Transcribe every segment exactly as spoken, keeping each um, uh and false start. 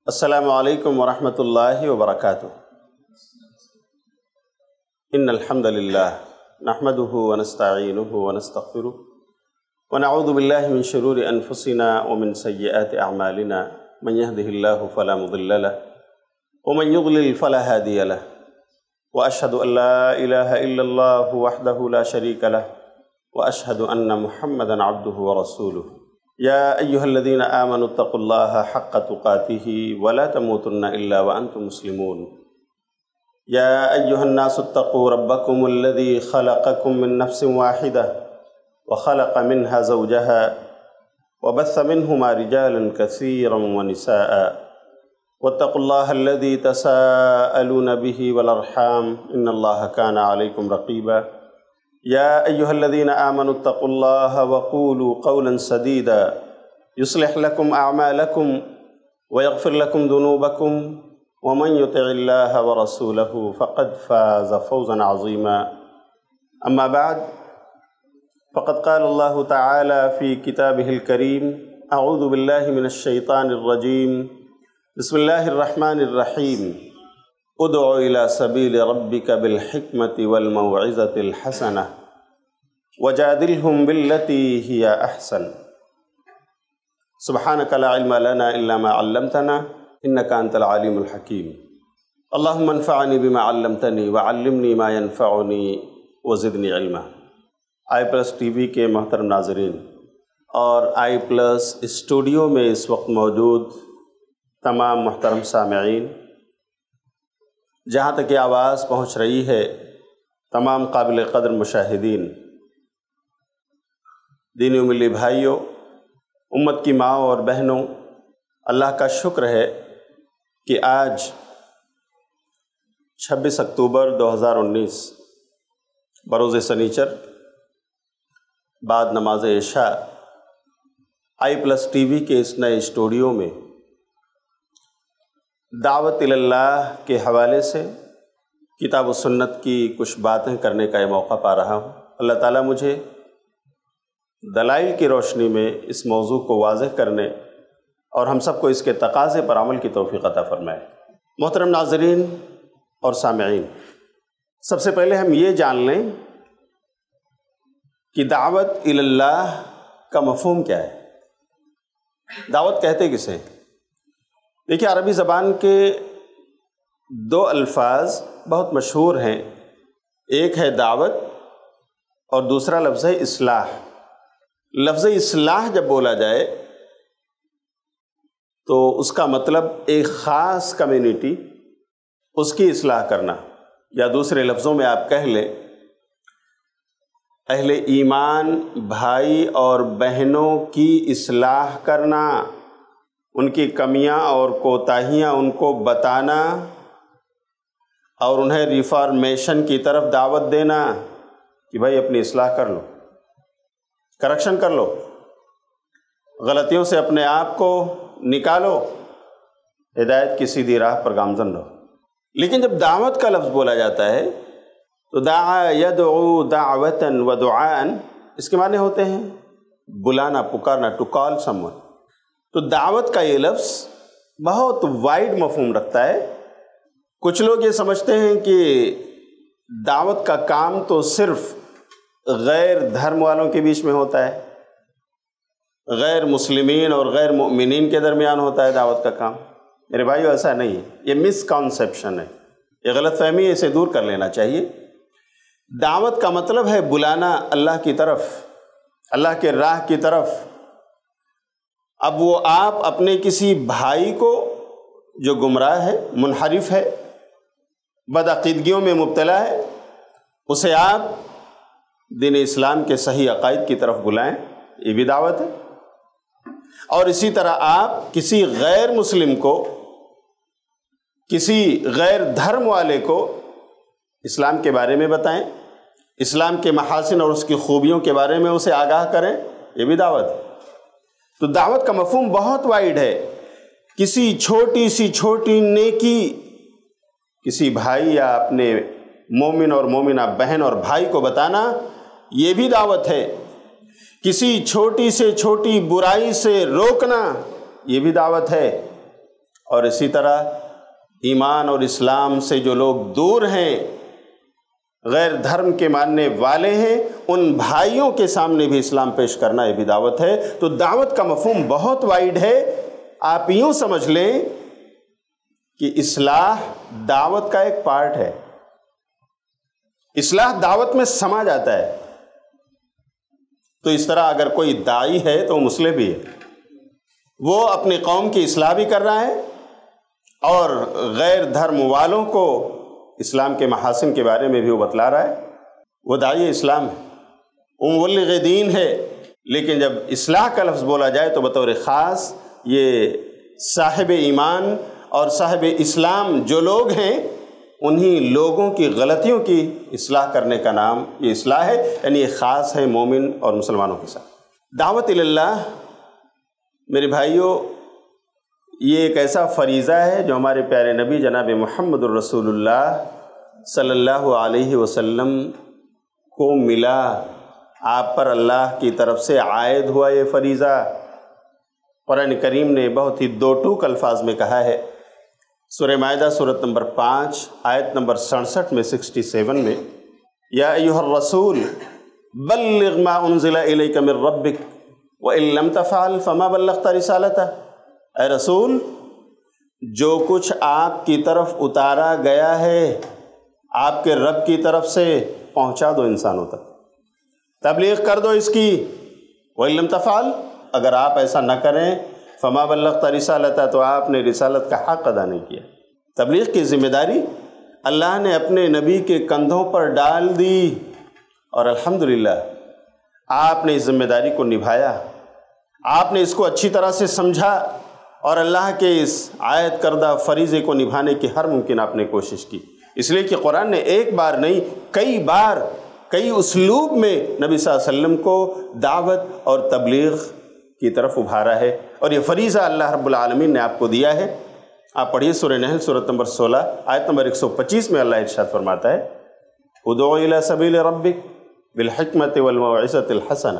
السلام علیکم ورحمۃ اللہ وبرکاتہ۔ ان الحمد للہ نحمده ونستعینه ونستغفره ونعوذ باللہ من شرور انفسنا ومن سیئات اعمالنا، من يهده الله فلا مضل له ومن يضلل فلا هادي له، واشهد ان لا الہ الا اللہ وحدہ لا شریک له، واشهد ان محمدا عبدہ ورسولہ۔ یا ایہا الذین آمنوا اتقوا اللہ حق تقاتہ ولا تموتن الا وانتم مسلمون۔ یا ایہا الناس اتقوا ربکم الذی خلقکم من نفس واحدہ وخلق منها زوجها وبث منہما رجالا کثیرا ونساء واتقوا اللہ الذی تساءلون به والارحام ان اللہ کان علیکم رقیبا۔ یا ایہا الذین آمنوا اتقوا اللہ وقولوا قولا سدیدا یصلح لکم اعمالکم ویغفر لکم ذنوبکم ومن یطع اللہ ورسولہ فقد فاز فوزا عظیما۔ اما بعد فقد قال اللہ تعالی فی کتابہ الکریم اعوذ باللہ من الشیطان الرجیم بسم اللہ الرحمن الرحیم۔ ادع الى سبیل ربک بالحکمۃ والموعظۃ الحسنہ وجادلہم باللتی ہی احسن۔ سبحانک لا علم لنا الا ما علمتنا انک انت العلیم الحکیم۔ اللہم انفعنی بما علمتنی وعلمنی ما ینفعنی وزدنی علما۔ آئی پلس ٹی وی کے محترم ناظرین اور آئی پلس اسٹوڈیو میں اس وقت موجود تمام محترم سامعین، جہاں تک یہ آواز پہنچ رہی ہے تمام قابل قدر مشاہدین، دینی و ملی بھائیوں، امت کی ماں اور بہنوں، اللہ کا شکر ہے کہ آج چھبیس اکتوبر دو ہزار انیس بروز سنیچر بعد نماز عشاء آئی پلس ٹی وی کے اس نئے اسٹوڈیو میں دعوت اللہ کے حوالے سے کتاب و سنت کی کچھ باتیں کرنے کا یہ موقع پا رہا ہوں۔ اللہ تعالیٰ مجھے دلائل کی روشنی میں اس موضوع کو واضح کرنے اور ہم سب کو اس کے تقاضے پر عمل کی توفیق عطا فرمائے۔ محترم ناظرین اور سامعین، سب سے پہلے ہم یہ جان لیں کہ دعوت اللہ کا مفہوم کیا ہے۔ دعوت کہتے کسے؟ دیکھیے، عربی زبان کے دو الفاظ بہت مشہور ہیں، ایک ہے دعوت اور دوسرا لفظ ہے اصلاح۔ لفظ اصلاح جب بولا جائے تو اس کا مطلب ایک خاص کمیونٹی، اس کی اصلاح کرنا، یا دوسرے لفظوں میں آپ کہہ لیں اہل ایمان بھائی اور بہنوں کی اصلاح کرنا، ان کی کمیاں اور کوتاہیاں ان کو بتانا اور انہیں ریفارمیشن کی طرف دعوت دینا کہ بھائی اپنی اصلاح کر لو، کریکشن کر لو، غلطیوں سے اپنے آپ کو نکالو، ہدایت کی سیدھی راہ پر گامزن رہو۔ لیکن جب دعوت کا لفظ بولا جاتا ہے تو دعا یدعو دعوتا و دعان، اس کے معنی ہوتے ہیں بلانا، پکارنا، ٹو کال سم ون۔ تو دعوت کا یہ لفظ بہت وائڈ مفہوم رکھتا ہے۔ کچھ لوگ یہ سمجھتے ہیں کہ دعوت کا کام تو صرف غیر دھرم والوں کے بیچ میں ہوتا ہے، غیر مسلمین اور غیر مؤمنین کے درمیان ہوتا ہے دعوت کا کام۔ میرے بھائیو، ایسا نہیں ہے، یہ مس کانسیپشن ہے، یہ غلط فہمی ہے، اسے دور کر لینا چاہیے۔ دعوت کا مطلب ہے بلانا اللہ کی طرف، اللہ کے راہ کی طرف۔ اب وہ آپ اپنے کسی بھائی کو جو گمراہ ہے، منحرف ہے، بدعقیدگیوں میں مبتلا ہے، اسے آپ دین اسلام کے صحیح عقائد کی طرف بلائیں، یہ بھی دعوت ہے۔ اور اسی طرح آپ کسی غیر مسلم کو، کسی غیر دھرم والے کو اسلام کے بارے میں بتائیں، اسلام کے محاسن اور اس کی خوبیوں کے بارے میں اسے آگاہ کریں، یہ بھی دعوت ہے۔ تو دعوت کا مفہوم بہت وائڈ ہے۔ کسی چھوٹی سی چھوٹی نیکی کسی بھائی یا اپنے مومن اور مومنہ بہن اور بھائی کو بتانا، یہ بھی دعوت ہے۔ کسی چھوٹی سے چھوٹی برائی سے روکنا، یہ بھی دعوت ہے۔ اور اسی طرح ایمان اور اسلام سے جو لوگ دور ہیں، غیر دھرم کے ماننے والے ہیں، ان بھائیوں کے سامنے بھی اسلام پیش کرنا یہ بھی دعوت ہے۔ تو دعوت کا مفہوم بہت وائڈ ہے۔ آپ یوں سمجھ لیں کہ اصلاح دعوت کا ایک پارٹ ہے، اصلاح دعوت میں سما جاتا ہے۔ تو اس طرح اگر کوئی داعی ہے تو مسلم بھی ہے، وہ اپنی قوم کی اصلاح بھی کر رہا ہے اور غیر دھرم والوں کو اسلام کے محاسن کے بارے میں بھی وہ بتلا رہا ہے۔ وہ داعی اسلام ہے، وہ مبلغ دین ہے۔ لیکن جب اصلاح کا لفظ بولا جائے تو بطور خاص یہ صاحب ایمان اور صاحب اسلام جو لوگ ہیں انہی لوگوں کی غلطیوں کی اصلاح کرنے کا نام یہ اصلاح ہے، یعنی یہ خاص ہے مومن اور مسلمانوں کے ساتھ۔ دعوت اللہ میرے بھائیوں یہ ایک ایسا فریضہ ہے جو ہمارے پیارے نبی جناب محمد الرسول اللہ صلی اللہ علیہ وسلم کو ملا، آپ پر اللہ کی طرف سے عائد ہوا یہ فریضہ۔ قرآن کریم نے بہت ہی دو ٹوک الفاظ میں کہا ہے، سورہ مائدہ سورت نمبر پانچ آیت نمبر سڑسٹھ میں سکسٹی سیون میں، یا ایھا الرسول بلغ ما انزل الیک من ربک وان لم تفعل فما بلغت رسالتہ۔ اے رسول، جو کچھ آپ کی طرف اتارا گیا ہے آپ کے رب کی طرف سے پہنچا دو انسانوں تک، تبلیغ کر دو اس کی۔ وان لم تفعل، اگر آپ ایسا نہ کریں، فما بلغت رسالتہ، تو آپ نے رسالت کا حق ادا نہیں کیا۔ تبلیغ کی ذمہ داری اللہ نے اپنے نبی کے کندھوں پر ڈال دی اور الحمدللہ آپ نے اس ذمہ داری کو نبھایا، آپ نے اس کو اچھی طرح سے سمجھا اور اللہ کے اس عائد کردہ فریضے کو نبھانے کی ہر ممکن آپ نے کوشش کی۔ اس لیے کہ قرآن نے ایک بار نہیں کئی بار کئی اسلوب میں نبی صلی اللہ علیہ وسلم کو دعوت اور تبلیغ کی طرف ابھارا ہے، اور یہ فریضہ اللہ رب العالمین نے آپ کو دیا ہے۔ آپ پڑھیے سورہ نحل سورت نمبر سولہ آیت نمبر ایک سو پچیس میں اللہ ارشاد فرماتا ہے، ادعو الی سبیل ربک بالحکمت والموعظۃ الحسنہ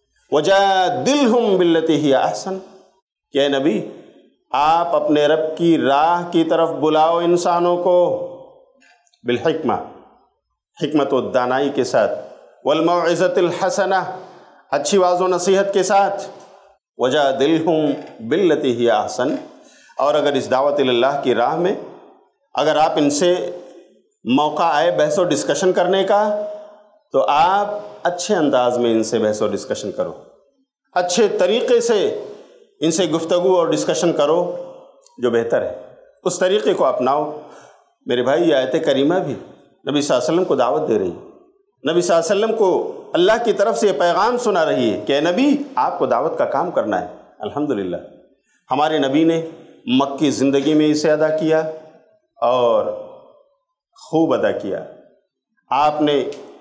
وجادلہم باللتی ہی احسن۔ کہ اے نبی، آپ اپنے رب کی راہ کی طرف بلاؤ انسانوں کو بالحکمہ، حکمت و دانائی کے ساتھ، والموعظۃ الحسنہ، اچھی واعظ و نصیحت کے ساتھ، وجادلہم باللتی ہی احسن۔ اور اگر اس دعوت اللہ کی راہ میں اگر آپ ان سے موقع آئے بحث و ڈسکشن کرنے کا تو آپ اچھے انداز میں ان سے بحث و ڈسکشن کرو، اچھے طریقے سے ان سے گفتگو اور ڈسکشن کرو جو بہتر ہے، اس طریقے کو اپناؤ۔ میرے بھائی یہ آیت کریمہ بھی نبی صلی اللہ علیہ وسلم کو دعوت دے رہی ہے، نبی صلی اللہ علیہ وسلم کو اللہ کی طرف سے یہ پیغام سنا رہی ہے کہ اے نبی، آپ کو دعوت کا کام کرنا ہے۔ الحمدللہ ہمارے نبی نے مکی زندگی میں اسے ادا کیا اور خوب ادا کیا۔ آپ نے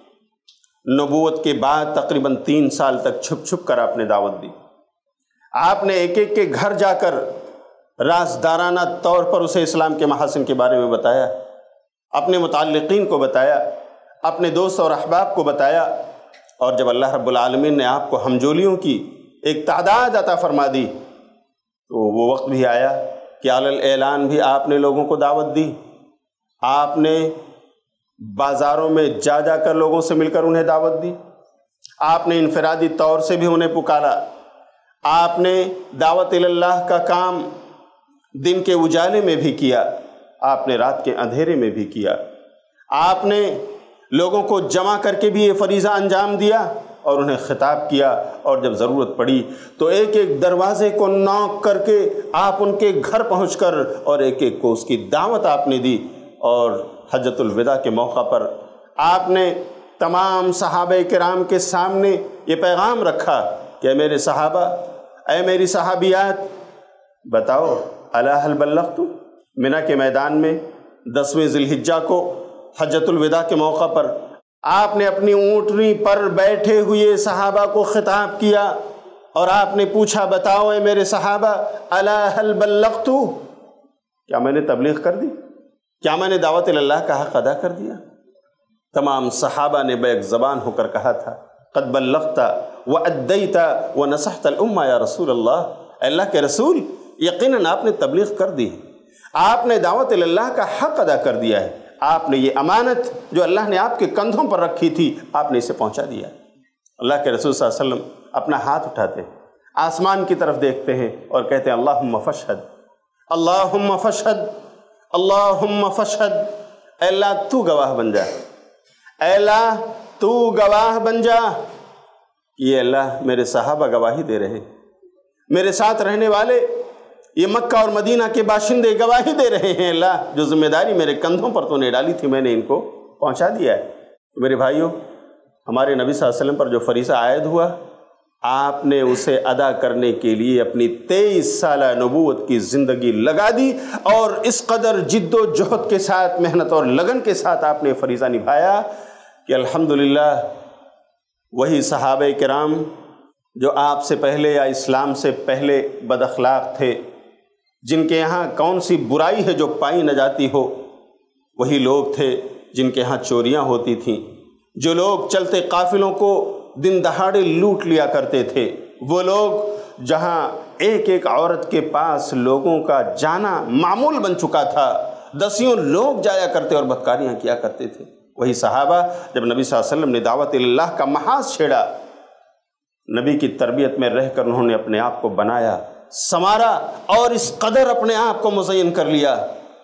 نبوت کے بعد تقریباً تین سال تک چھپ چھپ کر آپ نے دعوت دی۔ آپ نے ایک ایک کے گھر جا کر رازدارانہ طور پر اسے اسلام کے محاسن کے بارے میں بتایا، اپنے متعلقین کو بتایا، اپنے دوست اور احباب کو بتایا، اور جب اللہ رب العالمین نے آپ کو ہمجولیوں کی ایک تعداد عطا فرما دی تو وہ وقت بھی آیا کہ علی الاعلان بھی آپ نے لوگوں کو دعوت دی۔ آپ نے بازاروں میں جا جا کر لوگوں سے مل کر انہیں دعوت دی، آپ نے انفرادی طور سے بھی انہیں پکارا، آپ نے دعوت اللہ کا کام دن کے اجالے میں بھی کیا، آپ نے رات کے اندھیرے میں بھی کیا، آپ نے لوگوں کو جمع کر کے بھی یہ فریضہ انجام دیا اور انہیں خطاب کیا، اور جب ضرورت پڑی تو ایک ایک دروازے کو نوک کر کے آپ ان کے گھر پہنچ کر اور ایک ایک کو اس کی دعوت آپ نے دی۔ اور حجۃ الوداع کے موقع پر آپ نے تمام صحابہ کرام کے سامنے یہ پیغام رکھا کہ اے میرے صحابہ، اے میری صحابیات، بتاؤ الا هل بلغت؟ منی کے میدان میں دسویں ذی الحجہ کو حجۃ الوداع کے موقع پر آپ نے اپنی اونٹنی پر بیٹھے ہوئے صحابہ کو خطاب کیا اور آپ نے پوچھا، بتاؤ اے میرے صحابہ الا هل بلغت؟ کیا میں نے تبلیغ کر دی؟ کیا میں نے دعوت اللہ کا حق ادا کر دیا؟ تمام صحابہ نے بیک زبان ہو کر کہا تھا، قد بلغت وادیت ونصحت الامہ یا رسول اللہ۔ اے اللہ کے رسول، یقیناً آپ نے تبلیغ کر دی، آپ نے دعوت اللہ کا حق ادا کر دیا ہے، آپ نے یہ امانت جو اللہ نے آپ کے کندھوں پر رکھی تھی آپ نے اسے پہنچا دیا۔ اللہ کے رسول صلی اللہ علیہ وسلم اپنا ہاتھ اٹھاتے ہیں، آسمان کی طرف دیکھتے ہیں اور کہتے ہیں اللہم فاشہد، اللہم فاشہد، اللہم فاشہد، اے اللہ تو گواہ بن جا، اے اللہ تو گواہ بن جا۔ یہ اللہ میرے صحابہ گواہی دے رہے ہیں، میرے ساتھ رہنے والے یہ مکہ اور مدینہ کے باشندے گواہی دے رہے ہیں، اللہ جو ذمہ داری میرے کندھوں پر تو نے ڈالی تھی میں نے ان کو پہنچا دیا ہے۔ میرے بھائیوں، ہمارے نبی صلی اللہ علیہ وسلم پر جو فریضہ عائد ہوا آپ نے اسے ادا کرنے کے لیے اپنی تیئیس سالہ نبوت کی زندگی لگا دی، اور اس قدر جد و جہد کے ساتھ، محنت اور لگن کے ساتھ آپ نے فریضہ نبھایا کہ الحمدللہ وہی صحابہ کرام جو آپ سے پہلے یا اسلام سے پہلے بد اخلاق تھے، جن کے یہاں کون سی برائی ہے جو پائی نہ جاتی ہو، وہی لوگ تھے جن کے یہاں چوریاں ہوتی تھیں، جو لوگ چلتے قافلوں کو دن دہاڑے لوٹ لیا کرتے تھے، وہ لوگ جہاں ایک ایک عورت کے پاس لوگوں کا جانا معمول بن چکا تھا، دسیوں لوگ جایا کرتے اور بدکاریاں کیا کرتے تھے، وہی صحابہ جب نبی صلی اللہ علیہ وسلم نے دعوت اللہ کا محاذ چھیڑا، نبی کی تربیت میں رہ کر انہوں نے اپنے آپ کو بنایا، سنوارا، اور اس قدر اپنے آپ کو مزین کر لیا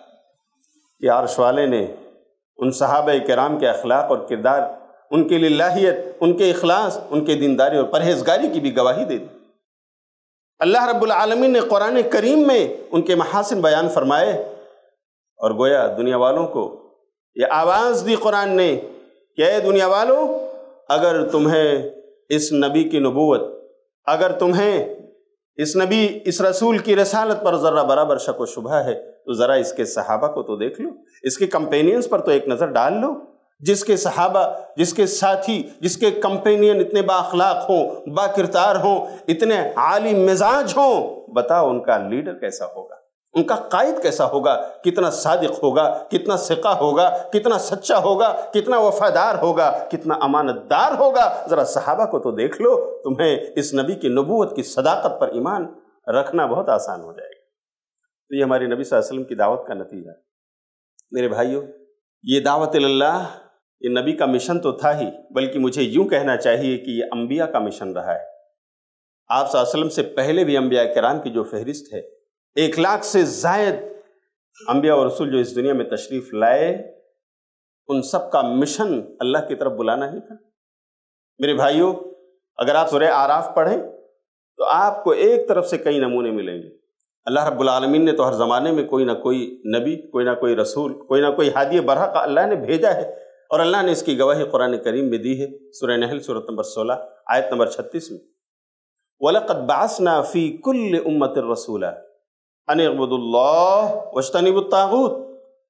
کہ عرش والے نے ان صحابہ کرام کے اخلاق اور کردار، ان کے للہیت، ان کے اخلاص، ان کے دینداری اور پرہیزگاری کی بھی گواہی دے دی۔ اللہ رب العالمین نے قرآن کریم میں ان کے محاسن بیان فرمائے، اور گویا دنیا والوں کو یہ آواز دی قرآن نے کہ اے دنیا والوں، اگر تمہیں اس نبی کی نبوت، اگر تمہیں اس نبی اس رسول کی رسالت پر ذرہ برابر شک و شبہ ہے تو ذرا اس کے صحابہ کو تو دیکھ لو، اس کے کمپینینز پر تو ایک نظر ڈال لو، جس کے صحابہ، جس کے ساتھی، جس کے کمپینین اتنے با اخلاق ہوں، با کردار ہوں، اتنے عالی مزاج ہوں، بتاؤ ان کا لیڈر کیسا ہوگا، ان کا قائد کیسا ہوگا، کتنا صادق ہوگا، کتنا ثقہ ہوگا، کتنا سچا ہوگا، کتنا وفادار ہوگا، کتنا امانت دار ہوگا۔ ذرا صحابہ کو تو دیکھ لو، تمہیں اس نبی کی نبوت کی صداقت پر ایمان رکھنا بہت آسان ہو جائے گا۔ تو یہ ہماری نبی صلی اللہ علیہ وسلم کی دعوت کا نتیجہ۔ میرے بھائیوں، یہ دعوت اللہ یہ نبی کا مشن تو تھا ہی، بلکہ مجھے یوں کہنا چاہیے کہ یہ انبیاء کا مشن رہا ہے۔ آپ صلی اللہ علیہ وسلم سے پہلے بھی انبیاء کرام کی جو فہرست ہے، ایک لاکھ سے زائد انبیاء اور رسول جو اس دنیا میں تشریف لائے، ان سب کا مشن اللہ کی طرف بلانا ہی تھا۔ میرے بھائیوں، اگر آپ سورہ اعراف پڑھیں تو آپ کو ایک طرف سے کئی نمونے ملیں گے۔ اللہ رب العالمین نے تو ہر زمانے میں کوئی نہ کوئی نبی، کوئی نہ کوئی رسول، کوئی نہ کوئی ہادی برحق اللہ نے بھیجا ہے، اور اللہ نے اس کی گواہی قرآن کریم میں دی ہے۔ سورہ نحل سورۃ نمبر سولہ آیت نمبر چھتیس میں وَلَقَدْ بَعَثْنَا فِي كُلِّ أُمَّةٍ رَسُولًا أَنِ اعْبُدُوا اللَّهَ وَاجْتَنِبُوا الطَّاغُوتَ،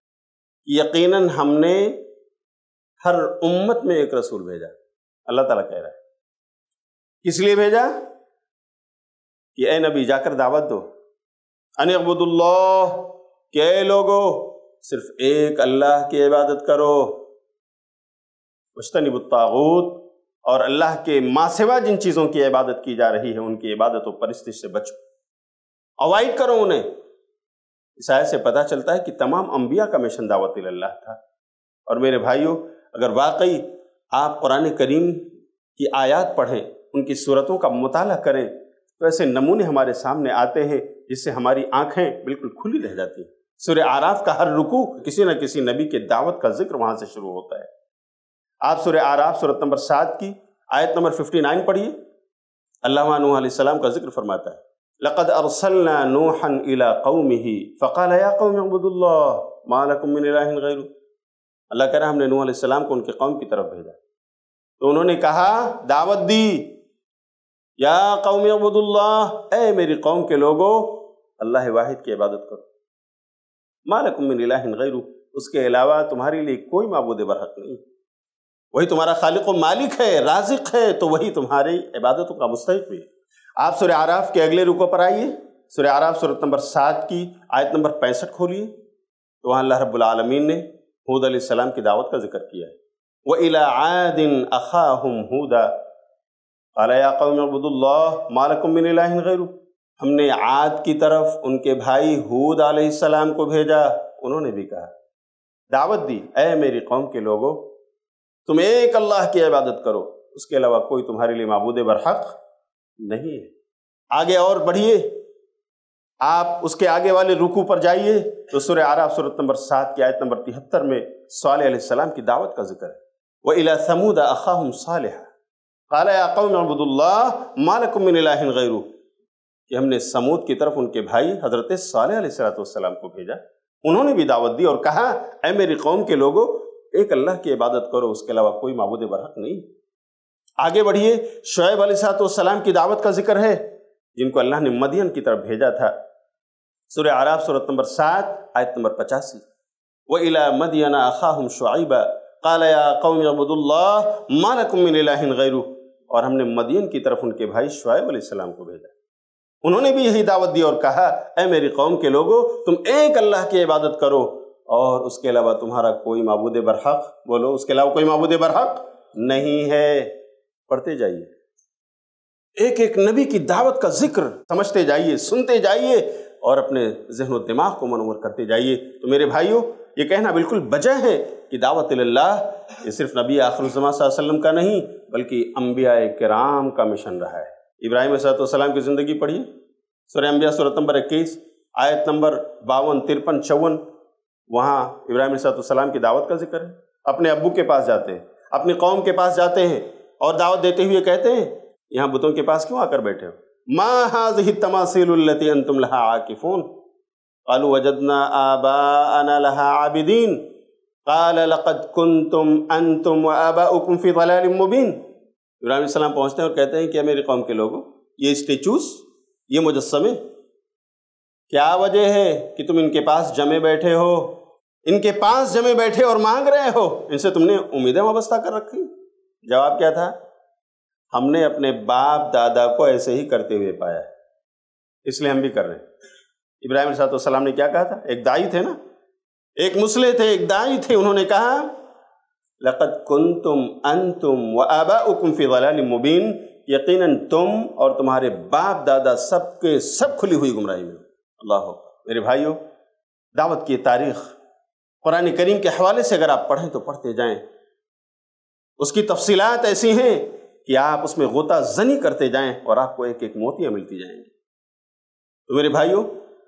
یقیناً ہم نے ہر امت میں ایک رسول بھیجا۔ اللہ تعالیٰ کہہ رہا ہے کس لیے بھیجا؟ کہ اے نبی جا کر دعوت دو، ان اعبدوا اللہ، کہ اے لوگو صرف ایک اللہ کی عبادت کرو، واجتنبوا الطاغوت، اور اللہ کے ماں سوا جن چیزوں کی عبادت کی جا رہی ہے ان کی عبادت و پرستش سے بچو، اوائڈ کرو انہیں۔ اس آیت سے پتہ چلتا ہے کہ تمام انبیاء کا مشن دعوت اللہ تھا۔ اور میرے بھائیوں، اگر واقعی آپ قرآن کریم کی آیات پڑھیں، ان کی صورتوں کا مطالعہ کریں، تو ایسے نمونے ہمارے سامنے آتے ہیں جس سے ہماری آنکھیں بالکل کھلی رہ جاتی ہیں۔ سورہ اعراف کا ہر رکوع کسی نہ کسی نبی کے دعوت کا ذکر وہاں سے شروع ہوتا ہے۔ آپ سورہ اعراف سورۃ نمبر سات کی آیت نمبر ففٹی نائن پڑھیے، اللہ نوح علیہ السلام کا ذکر فرماتا ہے لَقَدْ أَرْسَلْنَا نُوحًا إِلَىٰ قَوْمِهِ فَقَالَ يَا قَوْمِ اعْبُدُوا اللَّهَ مَا لَكُم مِّنْ إِلَٰهٍ غَيْرُهُ۔ اللہ کہہ رہا ہم نے نوح علیہ السلام کو ان کے قوم کی طرف بھیجا، تو انہوں نے کہا، دعوت دی، یا قوم اعبدوا اللہ، اے میری قوم کے لوگوں اللہ واحد کی عبادت کرو، ما لکم من الہ غیرہ، اس کے علاوہ تمہارے لیے کوئی معبود برحق نہیں، وہی تمہارا خالق و مالک ہے، رازق ہے، تو وہی تمہاری عبادتوں کا مستحق بھی ہے۔ آپ سورہ اعراف کے اگلے رکوع پر آئیے، سورہ اعراف سورۃ نمبر سات کی آیت نمبر پینسٹھ کھولیے، تو وہاں اللہ رب العالمین نے ہود علیہ السلام کی دعوت کا ذکر کیا ہے۔ وَإِلَىٰ عَادٍ أَخَاهُمْ هُودًا قَالَ يَا قَوْمِ اعْبُدُوا اللَّهَ مَا لَكُم مِّنْ إِلَٰهٍ غَيْرُهُ ہم نے عاد کی طرف ان کے بھائی ہود علیہ السلام کو بھیجا، انہوں نے بھی کہا، دعوت دی، اے میری قوم کے لوگوں، تم ایک اللہ کی عبادت کرو، اس کے علاوہ کوئی تمہارے لیے معبود برحق نہیں ہے۔ آگے اور بڑھیے، آپ اس کے آگے والے رکوع پر جائیے تو سورہ اعراف سورۃ نمبر سات کی آیت نمبر تہتر میں صالح علیہ السلام کی دعوت کا ذکر ہے۔ وَإِلَىٰ ثَمُودَ أَخَاهُمْ صَالِحًا قَالَ يَا قَوْمِ اعْبُدُوا اللَّهَ مَا لَكُم مِّنْ إِلَٰهٍ غَيْرُهُ کہ ہم نے سمود کی طرف ان کے بھائی حضرت صالح علیہ السلام کو بھیجا، انہوں نے بھی دعوت دی اور کہا، اے میری قوم کے لوگوں، ایک اللہ کی عبادت کرو، اس کے علاوہ کوئی معبود برحق نہیں۔ آگے بڑھیے، شعیب علیہ السلام کی دعوت کا ذکر ہے، جن کو اللہ نے مدین کی طرف بھیجا تھا۔ سورہ اعراف سورۃ نمبر سات آیت نمبر پچاسی، وَإِلَىٰ مَدْيَنَ أَخَاهُمْ شُعَيْبًا قَالَ يَا قَوْمِ اعْبُدُوا اللَّهَ مَا لَكُم مِّنْ إِلَٰهٍ غَيْرُهُ اور ہم نے مدین کی طرف ان کے بھائی شعیب علیہ السلام کو بھیجا، انہوں نے بھی یہی دعوت دی اور کہا، اے میری قوم کے لوگوں، تم ایک اللہ کی عبادت کرو اور اس کے علاوہ تمہارا کوئی معبود برحق، بولو اس کے علاوہ کوئی معبود برحق نہیں ہے۔ پڑھتے جائیے، ایک ایک نبی کی دعوت کا ذکر سمجھتے جائیے، سنتے جائیے اور اپنے ذہن و دماغ کو منور کرتے جائیے۔ تو میرے بھائیوں، یہ کہنا بالکل بجا ہے کہ دعوت اللہ یہ صرف نبی آخر الزمان صلی اللہ علیہ وسلم کا نہیں بلکہ انبیاء کرام کا مشن رہا ہے۔ ابراہیم علیہ السلام کی زندگی پڑھیے، سورہ انبیاء سورۃ نمبر اکیس آیت نمبر باون ترپن چون، وہاں ابراہیم علیہ السلام کی دعوت کا ذکر ہے۔ اپنے ابو کے پاس جاتے ہیں، اپنی قوم کے پاس جاتے ہیں اور دعوت دیتے ہوئے کہتے ہیں، یہاں بتوں کے پاس کیوں آ کر بیٹھے ہو؟ ما هذه التماثيل التي انتم لها عاكفون قالوا وجدنا آباءنا لها عابدين قال لقد كنتم انتم وآباؤكم في ضلال مبين۔ ابراہیم علیہ السلام پہنچتے ہیں اور کہتے ہیں کہ میری قوم کے لوگوں، یہ اسٹیچوز، یہ مجسمے، کیا وجہ ہے کہ تم ان کے پاس جمے بیٹھے ہو، ان کے پاس جمے بیٹھے اور مانگ رہے ہو، ان سے تم نے امیدیں وابستہ کر رکھی؟ جواب کیا تھا؟ ہم نے اپنے باپ دادا کو ایسے ہی کرتے ہوئے پایا ہے، اس لیے ہم بھی کر رہے ہیں۔ ابراہیم علیہ السلام نے کیا کہا تھا؟ ایک داعی تھے نا، ایک مسلح تھے، ایک داعی تھے، انہوں نے کہا لَقَدْ كُنْتُمْ أَنْتُمْ وَآبَاؤُكُمْ فِي ضَلَالٍ مُبِينٍ یقیناً تم اور تمہارے باپ دادا سب کے سب کھلی ہوئی گمراہی میں۔ اللہ میرے بھائیوں، دعوت کی تاریخ قرآن کریم کے حوالے سے اگر آپ پڑھیں تو پڑھتے جائیں، اس کی تفصیلات ایسی ہیں کہ آپ اس میں غوطہ زنی کرتے جائیں اور آپ کو ایک ایک موتیاں ملتی جائیں گی۔ تو میرے بھائیوں،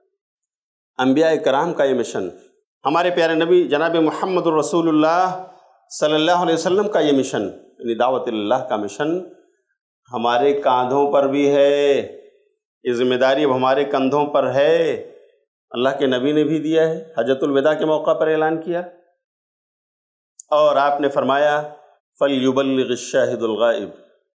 انبیاء کرام کا یہ مشن، ہمارے پیارے نبی جناب محمد الرسول اللہ صلی اللہ علیہ وسلم کا یہ مشن، یعنی دعوت اللہ کا مشن ہمارے کاندھوں پر بھی ہے، یہ ذمہ داری اب ہمارے کندھوں پر ہے۔ اللہ کے نبی نے بھی دیا ہے، حجۃ الوداع کے موقع پر اعلان کیا، اور آپ نے فرمایا فَلْيُبَلِّغِ الشَّاهِدُ الْغَائِبُ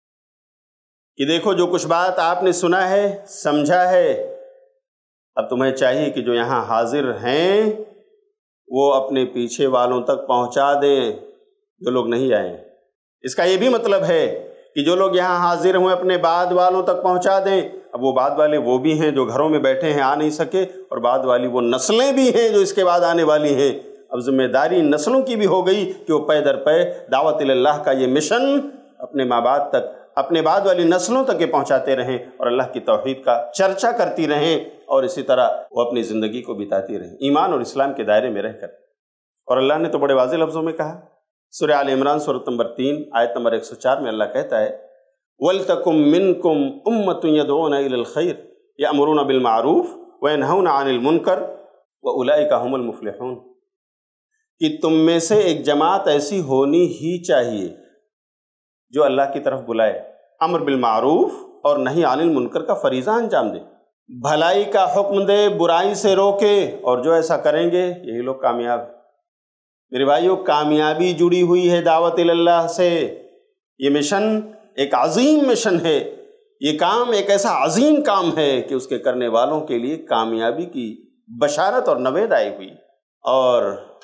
کہ دیکھو جو کچھ بات آپ نے سنا ہے، سمجھا ہے، اب تمہیں چاہیے کہ جو یہاں حاضر ہیں وہ اپنے پیچھے والوں تک پہنچا دیں جو لوگ نہیں آئے ہیں۔ اس کا یہ بھی مطلب ہے کہ جو لوگ یہاں حاضر ہوئے اپنے بعد والوں تک پہنچا دیں۔ اب وہ بعد والے وہ بھی ہیں جو گھروں میں بیٹھے ہیں، آ نہیں سکے، اور بعد والی وہ نسلیں بھی ہیں جو اس کے بعد آنے والی ہیں۔ اب ذمہ داری نسلوں کی بھی ہو گئی کہ وہ پے در پے دعوت اللہ کا یہ مشن اپنے ماں باپ تک، اپنے بعد والی نسلوں تک یہ پہنچاتے رہیں اور اللہ کی توحید کا چرچا کرتی رہیں، اور اسی طرح وہ اپنی زندگی کو بتاتی رہیں ایمان اور اسلام کے دائرے میں رہ کر۔ اور اللہ نے تو بڑے واضح لفظوں میں کہا، سورہ آل عمران سورۃ نمبر تین آیت نمبر ایک سو چار میں اللہ کہتا ہے وَلْتَكُمْ مِنْكُمْ أُمَّةٌ يَدْعُونَ إِلَى الْخَيْرِ يَأْمُرُونَ بِالْمَعْرُوفِ وَيَنْهَوْنَ عَنِ الْمُنْكَرِ وَأُولَئِكَ هُمُ الْمُفْلِحُونَ کہ تم میں سے ایک جماعت ایسی ہونی ہی چاہیے جو اللہ کی طرف بلائے، امر بالمعروف اور نہی عن المنکر کا فریضہ انجام دے، بھلائی کا حکم دے، برائی سے روکے، اور جو ایسا کریں گے یہی لوگ کامیاب ہیں۔ میرے بھائیوں، کامیابی جڑی ہوئی ہے دعوت اللہ سے۔ یہ مشن ایک عظیم مشن ہے، یہ کام ایک ایسا عظیم کام ہے کہ اس کے کرنے والوں کے لیے کامیابی کی بشارت اور نوید آئی ہوئی۔ اور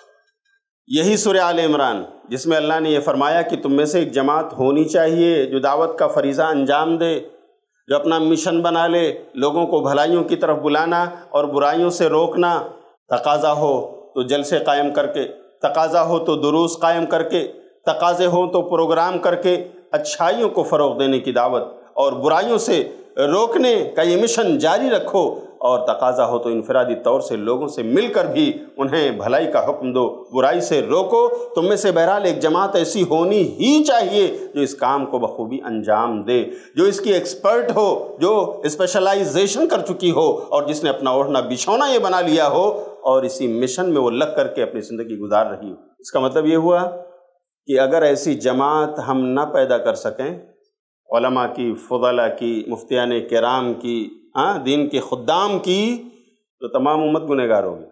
یہی سورہ آل عمران جس میں اللہ نے یہ فرمایا کہ تم میں سے ایک جماعت ہونی چاہیے جو دعوت کا فریضہ انجام دے، جو اپنا مشن بنا لے، لوگوں کو بھلائیوں کی طرف بلانا اور برائیوں سے روکنا، تقاضا ہو تو جلسے قائم کر کے، تقاضا ہو تو دروس قائم کر کے، تقاضے ہوں تو پروگرام کر کے اچھائیوں کو فروغ دینے کی دعوت، اور برائیوں سے روکنے کا یہ مشن جاری رکھو، اور تقاضا ہو تو انفرادی طور سے لوگوں سے مل کر بھی انہیں بھلائی کا حکم دو، برائی سے روکو۔ تم میں سے بہرحال ایک جماعت ایسی ہونی ہی چاہیے جو اس کام کو بخوبی انجام دے، جو اس کی ایکسپرٹ ہو، جو اسپیشلائزیشن کر چکی ہو، اور جس نے اپنا اوڑھنا بچھونا یہ بنا لیا ہو اور اسی مشن میں وہ لگ کر کے اپنی زندگی گزار رہی ہو۔ اس کا مطلب یہ ہوا کہ اگر ایسی جماعت ہم نہ پیدا کر سکیں، علماء کی، فضلاء کی، مفتیان کرام کی، ہاں دین کے خدام کی، تو تمام امت گنہگار ہوگی۔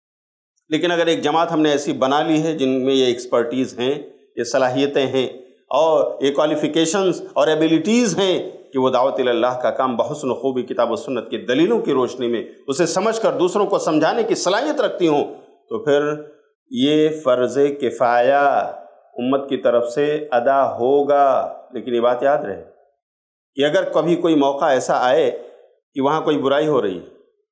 لیکن اگر ایک جماعت ہم نے ایسی بنا لی ہے جن میں یہ ایکسپرٹیز ہیں، یہ صلاحیتیں ہیں، اور یہ کوالیفیکیشنز اور ایبیلٹیز ہیں کہ وہ دعوت اللہ کا کام بحسن خوبی کتاب و سنت کی دلیلوں کی روشنی میں اسے سمجھ کر دوسروں کو سمجھانے کی صلاحیت رکھتی ہوں، تو پھر یہ فرض کفایہ امت کی طرف سے ادا ہوگا۔ لیکن یہ بات یاد رہے کہ اگر کبھی کوئی موقع ایسا آئے کہ وہاں کوئی برائی ہو رہی ہے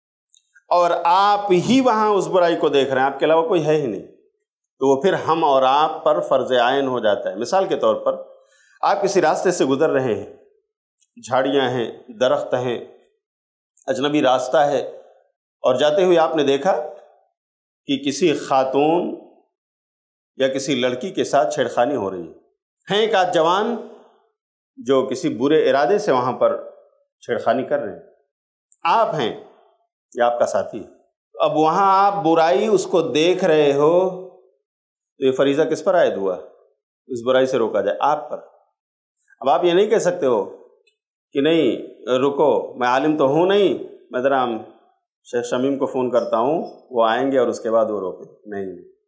اور آپ ہی وہاں اس برائی کو دیکھ رہے ہیں، آپ کے علاوہ کوئی ہے ہی نہیں، تو وہ پھر ہم اور آپ پر فرض عین ہو جاتا ہے۔ مثال کے طور پر آپ کسی راستے سے گزر رہے ہیں، جھاڑیاں ہیں، درخت ہیں، اجنبی راستہ ہے، اور جاتے ہوئے آپ نے دیکھا کہ کسی خاتون یا کسی لڑکی کے ساتھ چھیڑخانی ہو رہی ہے۔ ہیں ایک آدھ جوان جو کسی برے ارادے سے وہاں پر چھیڑخانی کر رہے ہیں، آپ ہیں یا آپ کا ساتھی۔ اب وہاں آپ برائی اس کو دیکھ رہے ہو، تو یہ فریضہ کس پر عائد ہوا؟ اس برائی سے روکا جائے، آپ پر۔ اب آپ یہ نہیں کہہ سکتے ہو کہ نہیں رکو، میں عالم تو ہوں نہیں، میں ذرا شیخ شمیم کو فون کرتا ہوں، وہ آئیں گے اور اس کے بعد وہ روکیں۔ نہیں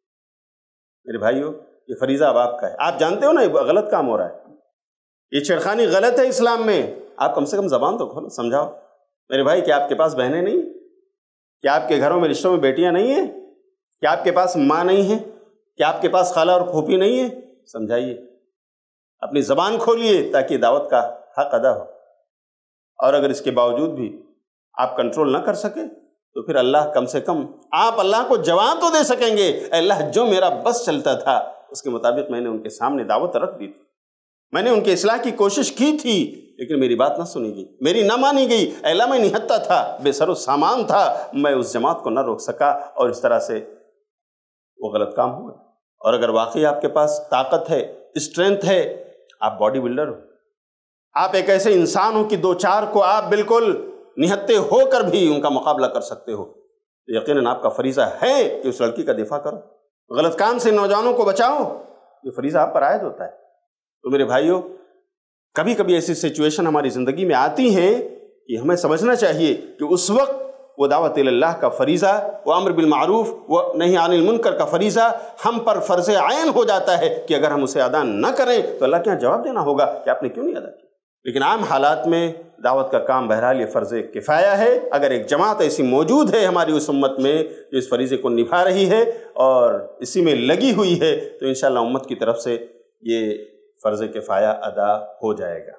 میرے بھائیو، یہ فریضہ اب آپ کا ہے۔ آپ جانتے ہو نا یہ غلط کام ہو رہا ہے، یہ چھیڑخانی غلط ہے اسلام میں، آپ کم سے کم زبان تو کھولو، سمجھاؤ۔ میرے بھائی، کیا آپ کے پاس بہنیں نہیں؟ کیا آپ کے گھروں میں رشتوں میں بیٹیاں نہیں ہیں؟ کیا آپ کے پاس ماں نہیں ہے؟ کیا آپ کے پاس خالہ اور پھوپھی نہیں ہے؟ سمجھائیے، اپنی زبان کھولیے تاکہ دعوت کا حق ادا ہو۔ اور اگر اس کے باوجود بھی آپ کنٹرول نہ کر سکے تو پھر اللہ کم سے کم آپ اللہ کو جواب تو دے سکیں گے، اے اللہ جو میرا بس چلتا تھا اس کے مطابق میں نے ان کے سامنے دعوت رکھ دی تھی، میں نے ان کے اصلاح کی کوشش کی تھی، لیکن میری بات نہ سنی گئی، میری نہ مانی گئی۔ اے اللہ میں نہتا تھا، بے سر و سامان تھا، میں اس جماعت کو نہ روک سکا، اور اس طرح سے وہ غلط کام ہوا۔ اور اگر واقعی آپ کے پاس طاقت ہے، اسٹرینتھ ہے، آپ باڈی بلڈر ہو، آپ ایک ایسے انسان ہو کہ دو چار کو آپ بالکل نہتے ہو کر بھی ان کا مقابلہ کر سکتے ہو، تو یقیناً آپ کا فریضہ ہے کہ اس لڑکی کا دفاع کرو، غلط کام سے نوجوانوں کو بچاؤ، یہ فریضہ آپ پر عائد ہوتا ہے۔ تو میرے بھائیو، کبھی کبھی ایسی سچویشن ہماری زندگی میں آتی ہیں کہ ہمیں سمجھنا چاہیے کہ اس وقت وہ دعوت اللہ کا فریضہ، وہ امر بالمعروف، وہ نہی عن المنکر کا فریضہ ہم پر فرض عین ہو جاتا ہے کہ اگر ہم اسے ادا نہ کریں تو اللہ کے یہاں جواب دینا ہوگا کہ آپ نے کیوں نہیں ادا کیا۔ لیکن عام حالات میں دعوت کا کام بہرحال یہ فرض کفایہ ہے۔ اگر ایک جماعت ایسی موجود ہے ہماری اس امت میں جو اس فریضے کو نبھا رہی ہے اور اسی میں لگی ہوئی ہے، تو انشاءاللہ امت کی طرف سے یہ فرض کفایہ ادا ہو جائے گا۔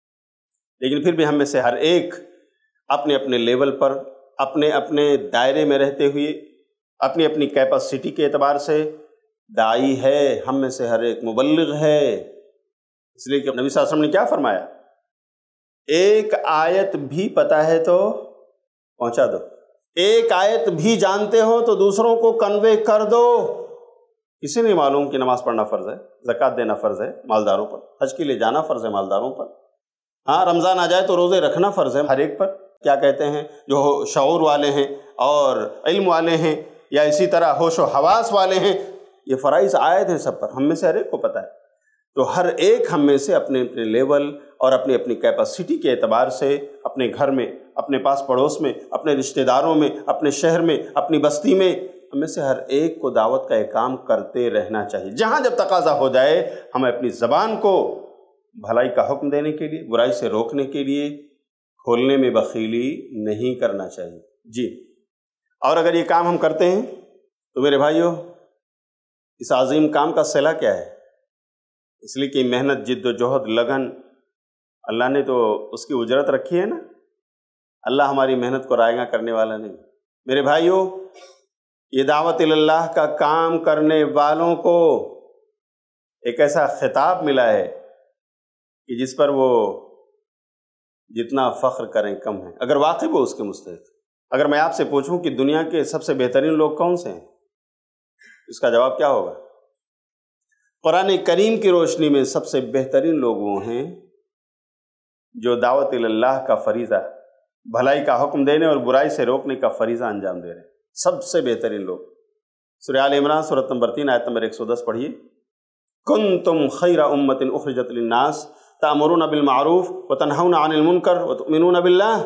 لیکن پھر بھی ہم میں سے ہر ایک اپنے اپنے لیول پر، اپنے اپنے دائرے میں رہتے ہوئے، اپنی اپنی کیپیسٹی کے اعتبار سے داعی ہے، ہم میں سے ہر ایک مبلغ ہے۔ اس لیے کہ نبی صلی اللہ علیہ وسلم نے کیا فرمایا؟ ایک آیت بھی پتہ ہے تو پہنچا دو، ایک آیت بھی جانتے ہو تو دوسروں کو کنوے کر دو۔ کسی نہیں معلوم کہ نماز پڑھنا فرض ہے، زکوٰۃ دینا فرض ہے مالداروں پر، حج کے لیے جانا فرض ہے مالداروں پر، ہاں رمضان آ جائے تو روزے رکھنا فرض ہے ہر ایک پر۔ کیا کہتے ہیں جو شعور والے ہیں اور علم والے ہیں یا اسی طرح ہوش و حواس والے ہیں، یہ فرائض عائد ہیں سب پر، ہم میں سے ہر ایک کو پتہ ہے۔ تو ہر ایک ہم میں سے اپنے اپنے لیول اور اپنی اپنی کیپیسٹی کے اعتبار سے اپنے گھر میں، اپنے پاس پڑوس میں، اپنے رشتہ داروں میں، اپنے شہر میں، اپنی بستی میں، ہم میں سے ہر ایک کو دعوت کا ایک کام کرتے رہنا چاہیے۔ جہاں جب تقاضا ہو جائے ہمیں اپنی زبان کو بھلائی کا حکم دینے کے لیے، برائی سے روکنے کے لیے کھولنے میں بخیلی نہیں کرنا چاہیے۔ جی، اور اگر یہ کام ہم کرتے ہیں تو میرے بھائیو، اس عظیم کام کا صلہ کیا ہے؟ اس لیے کہ محنت، جد و جہد، لگن، اللہ نے تو اس کی اجرت رکھی ہے نا، اللہ ہماری محنت کو رائیگاں کرنے والا نہیں۔ میرے بھائیو، یہ دعوت اللہ کا کام کرنے والوں کو ایک ایسا خطاب ملا ہے کہ جس پر وہ جتنا فخر کریں کم ہے، اگر واقعی وہ اس کے مستحق۔ اگر میں آپ سے پوچھوں کہ دنیا کے سب سے بہترین لوگ کون سے ہیں، اس کا جواب کیا ہوگا؟ قرآن کریم کی روشنی میں سب سے بہترین لوگ وہ ہیں جو دعوت اللہ کا فریضہ، بھلائی کا حکم دینے اور برائی سے روکنے کا فریضہ انجام دے رہے ہیں، سب سے بہترین لوگ۔ سورہ آل عمران سورۃ نمبر تین آیت نمبر ایک سو دس پڑھیے، کنتم خیر امۃ اخرجت للناس تأمرون بالمعروف وتنہون عن المنکر وتؤمنون باللہ،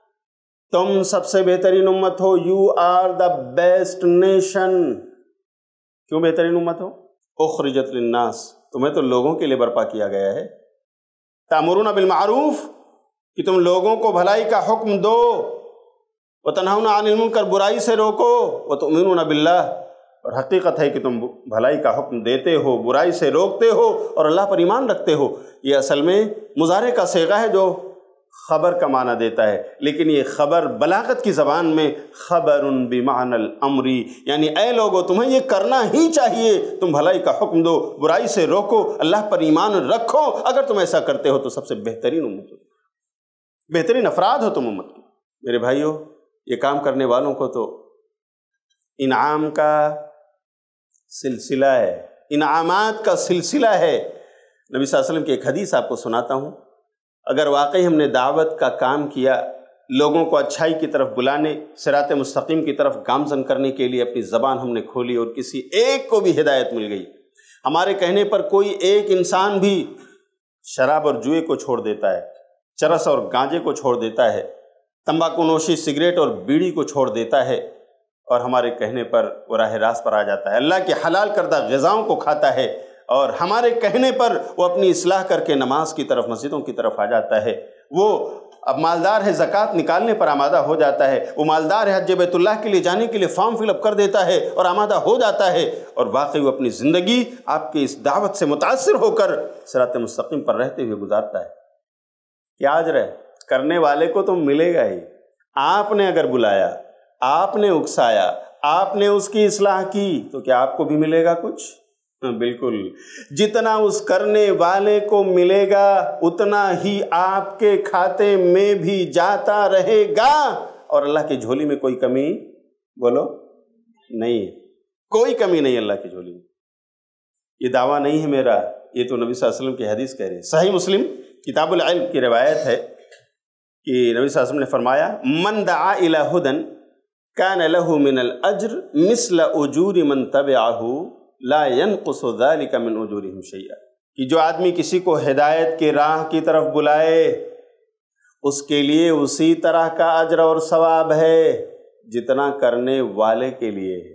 تم سب سے بہترین امت ہو، you are the best nation. کیوں بہترین امت ہو؟ اخرجت للناس، تمہیں تو لوگوں کے لیے برپا کیا گیا ہے۔ تأمرون بالمعروف، کہ تم لوگوں کو بھلائی کا حکم دو، وتنہون عن المنکر، برائی سے روکو، وتؤمنون باللہ، اور حقیقت ہے کہ تم بھلائی کا حکم دیتے ہو، برائی سے روکتے ہو اور اللہ پر ایمان رکھتے ہو۔ یہ اصل میں مضارع کا صیغہ ہے جو خبر کا معنی دیتا ہے، لیکن یہ خبر بلاغت کی زبان میں خبر بمعنی الامر، یعنی اے لوگو تمہیں یہ کرنا ہی چاہیے، تم بھلائی کا حکم دو، برائی سے روکو، اللہ پر ایمان رکھو۔ اگر تم ایسا کرتے ہو تو سب سے بہترین امت ہو، بہترین افراد ہو تم امت کی۔ میرے بھائیو، یہ کام کرنے والوں کو تو انعام کا سلسلہ ہے، انعامات کا سلسلہ ہے۔ نبی صلی اللہ علیہ وسلم کی ایک حدیث آپ کو سناتا ہوں، اگر واقعی ہم نے دعوت کا کام کیا، لوگوں کو اچھائی کی طرف بلانے، صراط مستقیم کی طرف گامزن کرنے کے لیے اپنی زبان ہم نے کھولی اور کسی ایک کو بھی ہدایت مل گئی، ہمارے کہنے پر کوئی ایک انسان بھی شراب اور جوئے کو چھوڑ دیتا ہے، چرس اور گانجے کو چھوڑ دیتا ہے، تمباکو نوشی، سگریٹ اور بیڑی کو چھوڑ دیتا ہے، اور ہمارے کہنے پر وہ راہ راست پر آ جاتا ہے، اللہ کے حلال کردہ غذاؤں کو کھاتا ہے، اور ہمارے کہنے پر وہ اپنی اصلاح کر کے نماز کی طرف، مسجدوں کی طرف آ جاتا ہے، وہ اب مالدار ہے، زکوٰۃ نکالنے پر آمادہ ہو جاتا ہے، وہ مالدار ہے، حج بیت اللہ کے لیے جانے کے لیے فارم فل اپ کر دیتا ہے اور آمادہ ہو جاتا ہے، اور واقعی وہ اپنی زندگی آپ کی اس دعوت سے متاثر ہو کر صراط مستقیم پر رہتے ہوئے گزارتا ہے۔ کیا اجر ہے؟ کرنے والے کو تو ملے گا ہی، آپ نے اگر بلایا، آپ نے اکسایا، آپ نے اس کی اصلاح کی تو کیا آپ کو بھی ملے گا کچھ؟ بالکل، جتنا اس کرنے والے کو ملے گا اتنا ہی آپ کے کھاتے میں بھی جاتا رہے گا، اور اللہ کی جھولی میں کوئی کمی بولو نہیں ہے، کوئی کمی نہیں اللہ کی جھولی میں۔ یہ دعویٰ نہیں ہے میرا، یہ تو نبی صلی اللہ علیہ وسلم کی حدیث کہہ رہے ہیں۔ صحیح مسلم کتاب العلم کی روایت ہے کہ نبی صلی اللہ علیہ وسلم نے فرمایا، من دعا الی ھدی کان لہ من الاجر مثل اجور من تبعہ لا ينقص ذلك من اجورهم شیئا، کہ جو آدمی کسی کو ہدایت کے راہ کی طرف بلائے اس کے لیے اسی طرح کا اجر اور ثواب ہے جتنا کرنے والے کے لیے ہے،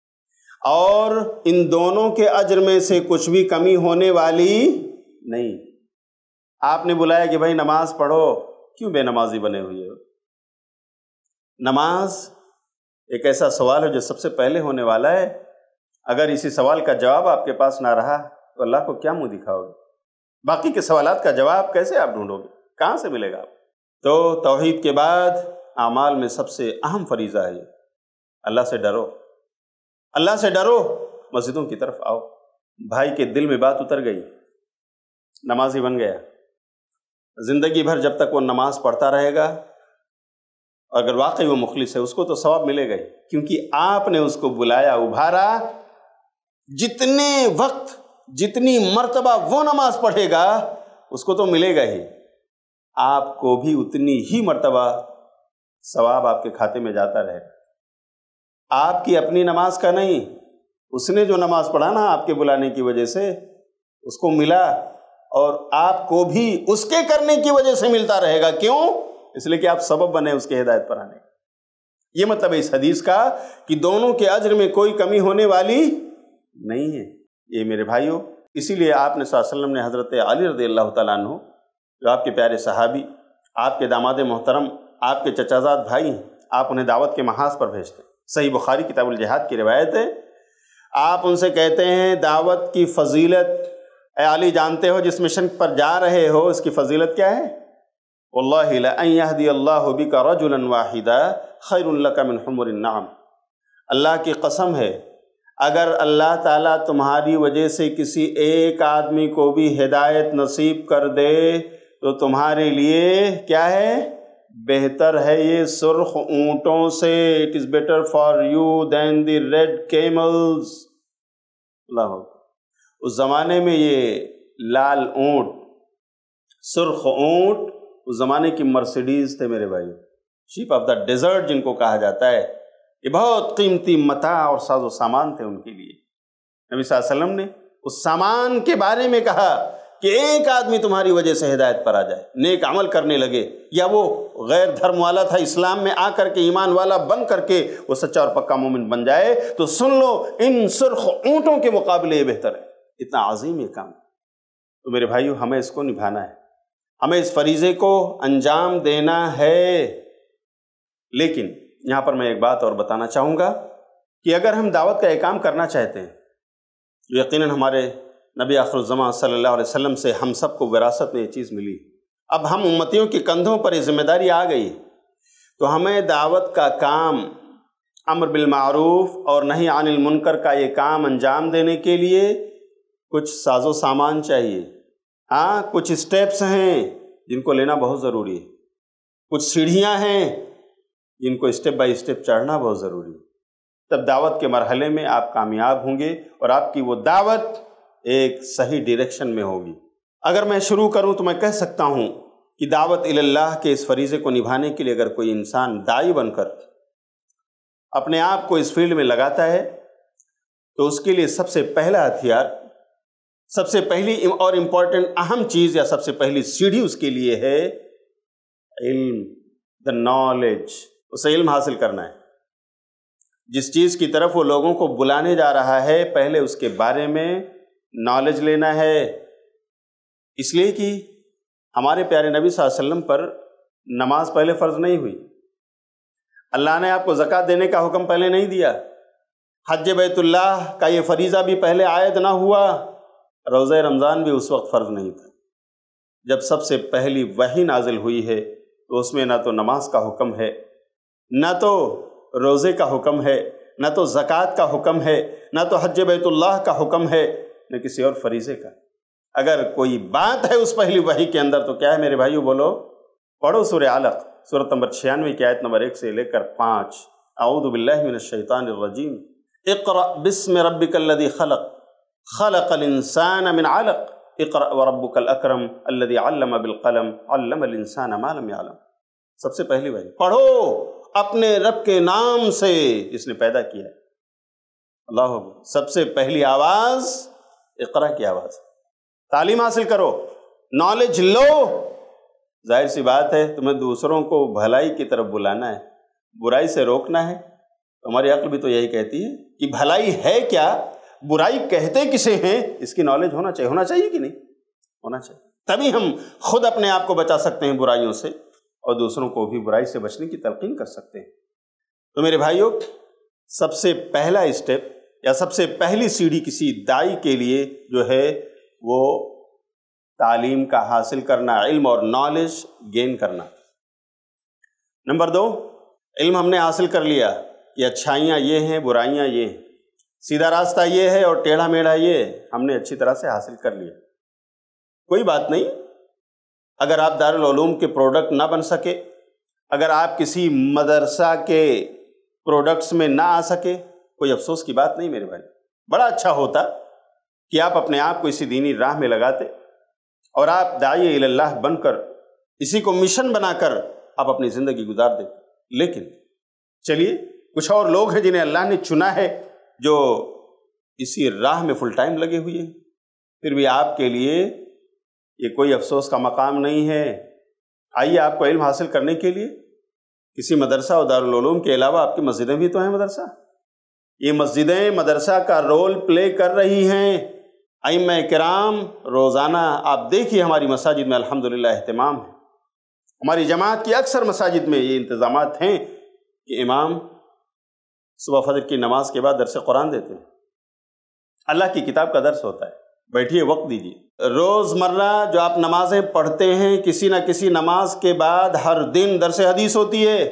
اور ان دونوں کے اجر میں سے کچھ بھی کمی ہونے والی نہیں۔ آپ نے بلایا کہ بھائی نماز پڑھو، کیوں بے نمازی بنے ہوئے ہو؟ نماز ایک ایسا سوال ہے جو سب سے پہلے ہونے والا ہے، اگر اسی سوال کا جواب آپ کے پاس نہ رہا تو اللہ کو کیا منہ دکھاؤ گے؟ باقی کے سوالات کا جواب کیسے آپ ڈھونڈو گے؟ کہاں سے ملے گا آپ؟ تو توحید کے بعد اعمال میں سب سے اہم فریضہ ہے اللہ سے ڈرو، اللہ سے ڈرو، مسجدوں کی طرف آؤ۔ بھائی کے دل میں بات اتر گئی، نمازی بن گیا، زندگی بھر جب تک وہ نماز پڑھتا رہے گا، اگر واقعی وہ مخلص ہے اس کو تو ثواب ملے گا ہی، کیونکہ آپ نے اس کو بلایا، ابھارا۔ جتنے وقت، جتنی مرتبہ وہ نماز پڑھے گا اس کو تو ملے گا ہی، آپ کو بھی اتنی ہی مرتبہ ثواب آپ کے کھاتے میں جاتا رہے گا۔ آپ کی اپنی نماز کا نہیں، اس نے جو نماز پڑھا نا آپ کے بلانے کی وجہ سے اس کو ملا، اور آپ کو بھی اس کے کرنے کی وجہ سے ملتا رہے گا۔ کیوں؟ اس لیے کہ آپ سبب بنے اس کے ہدایت پر آنے۔ یہ مطلب ہے اس حدیث کا کہ دونوں کے اجر میں کوئی کمی ہونے والی نہیں ہے۔ یہ میرے بھائیوں، اسی لیے آپ نے صلی اللہ علیہ وسلم نے حضرت علی رضی اللہ تعالیٰ عنہ، جو آپ کے پیارے صحابی، آپ کے داماد محترم، آپ کے چچا زاد بھائی ہیں، آپ انہیں دعوت کے محاذ پر بھیجتے ہیں۔ صحیح بخاری کتاب الجہاد کی روایت ہے، آپ ان سے کہتے ہیں دعوت کی فضیلت، اے علی جانتے ہو جس مشن پر جا رہے ہو اس کی فضیلت کیا ہے؟ واللہ لأن یہدی اللہ بک رجلا واحدا خیر لک من حمر النعم، اللہ کی قسم ہے اگر اللہ تعالیٰ تمہاری وجہ سے کسی ایک آدمی کو بھی ہدایت نصیب کر دے تو تمہارے لیے کیا ہے؟ بہتر ہے یہ سرخ اونٹوں سے. It is better for you than the red camels. اللہ اس زمانے میں یہ لال اونٹ، سرخ اونٹ اس زمانے کی مرسیڈیز تھے میرے بھائی، شیپ آف دا ڈیزرٹ جن کو کہا جاتا ہے. یہ بہت قیمتی متاع اور ساز و سامان تھے ان کے لیے. نبی صلی اللہ علیہ وسلم نے اس سامان کے بارے میں کہا کہ ایک آدمی تمہاری وجہ سے ہدایت پر آ جائے، نیک عمل کرنے لگے، یا وہ غیر دھرم والا تھا، اسلام میں آ کر کے ایمان والا بن کر کے وہ سچا اور پکا مومن بن جائے، تو سن لو ان سرخ اونٹوں کے مقابلے یہ بہتر ہے. اتنا عظیم یہ کام. تو میرے بھائیو ہمیں اس کو نبھانا ہے، ہمیں اس فریضے کو انجام دینا ہے. لیکن یہاں پر میں ایک بات اور بتانا چاہوں گا کہ اگر ہم دعوت کا ایک کام کرنا چاہتے ہیں جو یقیناً ہمارے نبی آخر الزمان صلی اللہ علیہ وسلم سے ہم سب کو وراثت میں یہ چیز ملی، اب ہم امتیوں کے کندھوں پر یہ ذمہ داری آ گئی، تو ہمیں دعوت کا کام، امر بالمعروف اور نہی عن المنکر کا یہ کام انجام دینے کے لیے کچھ ساز و سامان چاہیے. ہاں کچھ اسٹیپس ہیں جن کو لینا بہت ضروری ہے، کچھ سیڑھیاں ہیں جن کو اسٹیپ بائی اسٹیپ چڑھنا بہت ضروری ہے. تب دعوت کے مرحلے میں آپ کامیاب ہوں گے اور آپ کی وہ دعوت ایک صحیح ڈائریکشن میں ہوگی. اگر میں شروع کروں تو میں کہہ سکتا ہوں کہ دعوت اللہ کے اس فریضے کو نبھانے کے لیے اگر کوئی انسان داعی بن کر اپنے آپ کو اس فیلڈ میں لگاتا ہے تو اس کے لیے سب سے پہلا ہتھیار، سب سے پہلی اور امپورٹنٹ اہم چیز یا سب سے پہلی سیڑھی اس کے لیے ہے علم، دا نالج. اسے علم حاصل کرنا ہے. جس چیز کی طرف وہ لوگوں کو بلانے جا رہا ہے پہلے اس کے بارے میں نالج لینا ہے. اس لیے کہ ہمارے پیارے نبی صلی اللہ علیہ وسلم پر نماز پہلے فرض نہیں ہوئی، اللہ نے آپ کو زکوٰۃ دینے کا حکم پہلے نہیں دیا، حج بیت اللہ کا یہ فریضہ بھی پہلے عائد نہ ہوا، روزہ رمضان بھی اس وقت فرض نہیں تھا. جب سب سے پہلی وحی نازل ہوئی ہے تو اس میں نہ تو نماز کا حکم ہے، نہ تو روزے کا حکم ہے، نہ تو زکوٰۃ کا حکم ہے، نہ تو حج بیت اللہ کا حکم ہے، نہ کسی اور فریضے کا. اگر کوئی بات ہے اس پہلی وحی کے اندر تو کیا ہے میرے بھائیو؟ بولو. پڑھو سورہ علق، سورۃ نمبر چھیانوے کی آیت نمبر ایک سے لے کر پانچ. اعوذ باللہ من الشیطان الرجیم. اقرأ بسم ربک الذی خلق خلق الانسان من علق اقرأ وربک الاکرم الذی علم بالقلم علم الانسان ما لم یعلم. سب سے پہلی وحی پڑھو اپنے رب کے نام سے جس نے پیدا کیا ہے. اللہ اکبر. سب سے پہلی آواز اقرا کی آواز. تعلیم حاصل کرو، نالج لو. ظاہر سی بات ہے تمہیں دوسروں کو بھلائی کی طرف بلانا ہے، برائی سے روکنا ہے. ہماری عقل بھی تو یہی کہتی ہے کہ بھلائی ہے کیا، برائی کہتے کسے ہیں، اس کی نالج ہونا چاہیے. ہونا چاہیے کہ نہیں؟ ہونا چاہیے. تبھی ہم خود اپنے آپ کو بچا سکتے ہیں برائیوں سے اور دوسروں کو بھی برائی سے بچنے کی تلقین کر سکتے ہیں. تو میرے بھائیوں، سب سے پہلا اسٹیپ یا سب سے پہلی سیڑھی کسی داعی کے لیے جو ہے وہ تعلیم کا حاصل کرنا، علم اور نالج گین کرنا. نمبر دو، علم ہم نے حاصل کر لیا کہ اچھائیاں یہ ہیں، برائیاں یہ ہیں، سیدھا راستہ یہ ہے اور ٹیڑھا میڑھا یہ ہے، ہم نے اچھی طرح سے حاصل کر لیا. کوئی بات نہیں، اگر آپ دارالعلوم کے پروڈکٹ نہ بن سکے، اگر آپ کسی مدرسہ کے پروڈکٹس میں نہ آ سکے، کوئی افسوس کی بات نہیں میرے بھائی. بڑا اچھا ہوتا کہ آپ اپنے آپ کو اسی دینی راہ میں لگاتے اور آپ داعی الی اللہ بن کر اسی کو مشن بنا کر آپ اپنی زندگی گزار دیتے. لیکن چلیے کچھ اور لوگ ہیں جنہیں اللہ نے چنا ہے جو اسی راہ میں فل ٹائم لگے ہوئے ہیں. پھر بھی آپ کے لیے یہ کوئی افسوس کا مقام نہیں ہے. آئیے آپ کو علم حاصل کرنے کے لیے کسی مدرسہ اور دارالعلوم کے علاوہ آپ کی مسجدیں بھی تو ہیں. مدرسہ، یہ مسجدیں مدرسہ کا رول پلے کر رہی ہیں. ائمہ کرام روزانہ آپ دیکھیے ہماری مساجد میں الحمدللہ اہتمام ہے. ہماری جماعت کی اکثر مساجد میں یہ انتظامات ہیں کہ امام صبح فجر کی نماز کے بعد درس قرآن دیتے ہیں، اللہ کی کتاب کا درس ہوتا ہے. بیٹھیے، وقت دیجیے. روز مرہ جو آپ نمازیں پڑھتے ہیں، کسی نہ کسی نماز کے بعد ہر دن درس حدیث ہوتی ہے.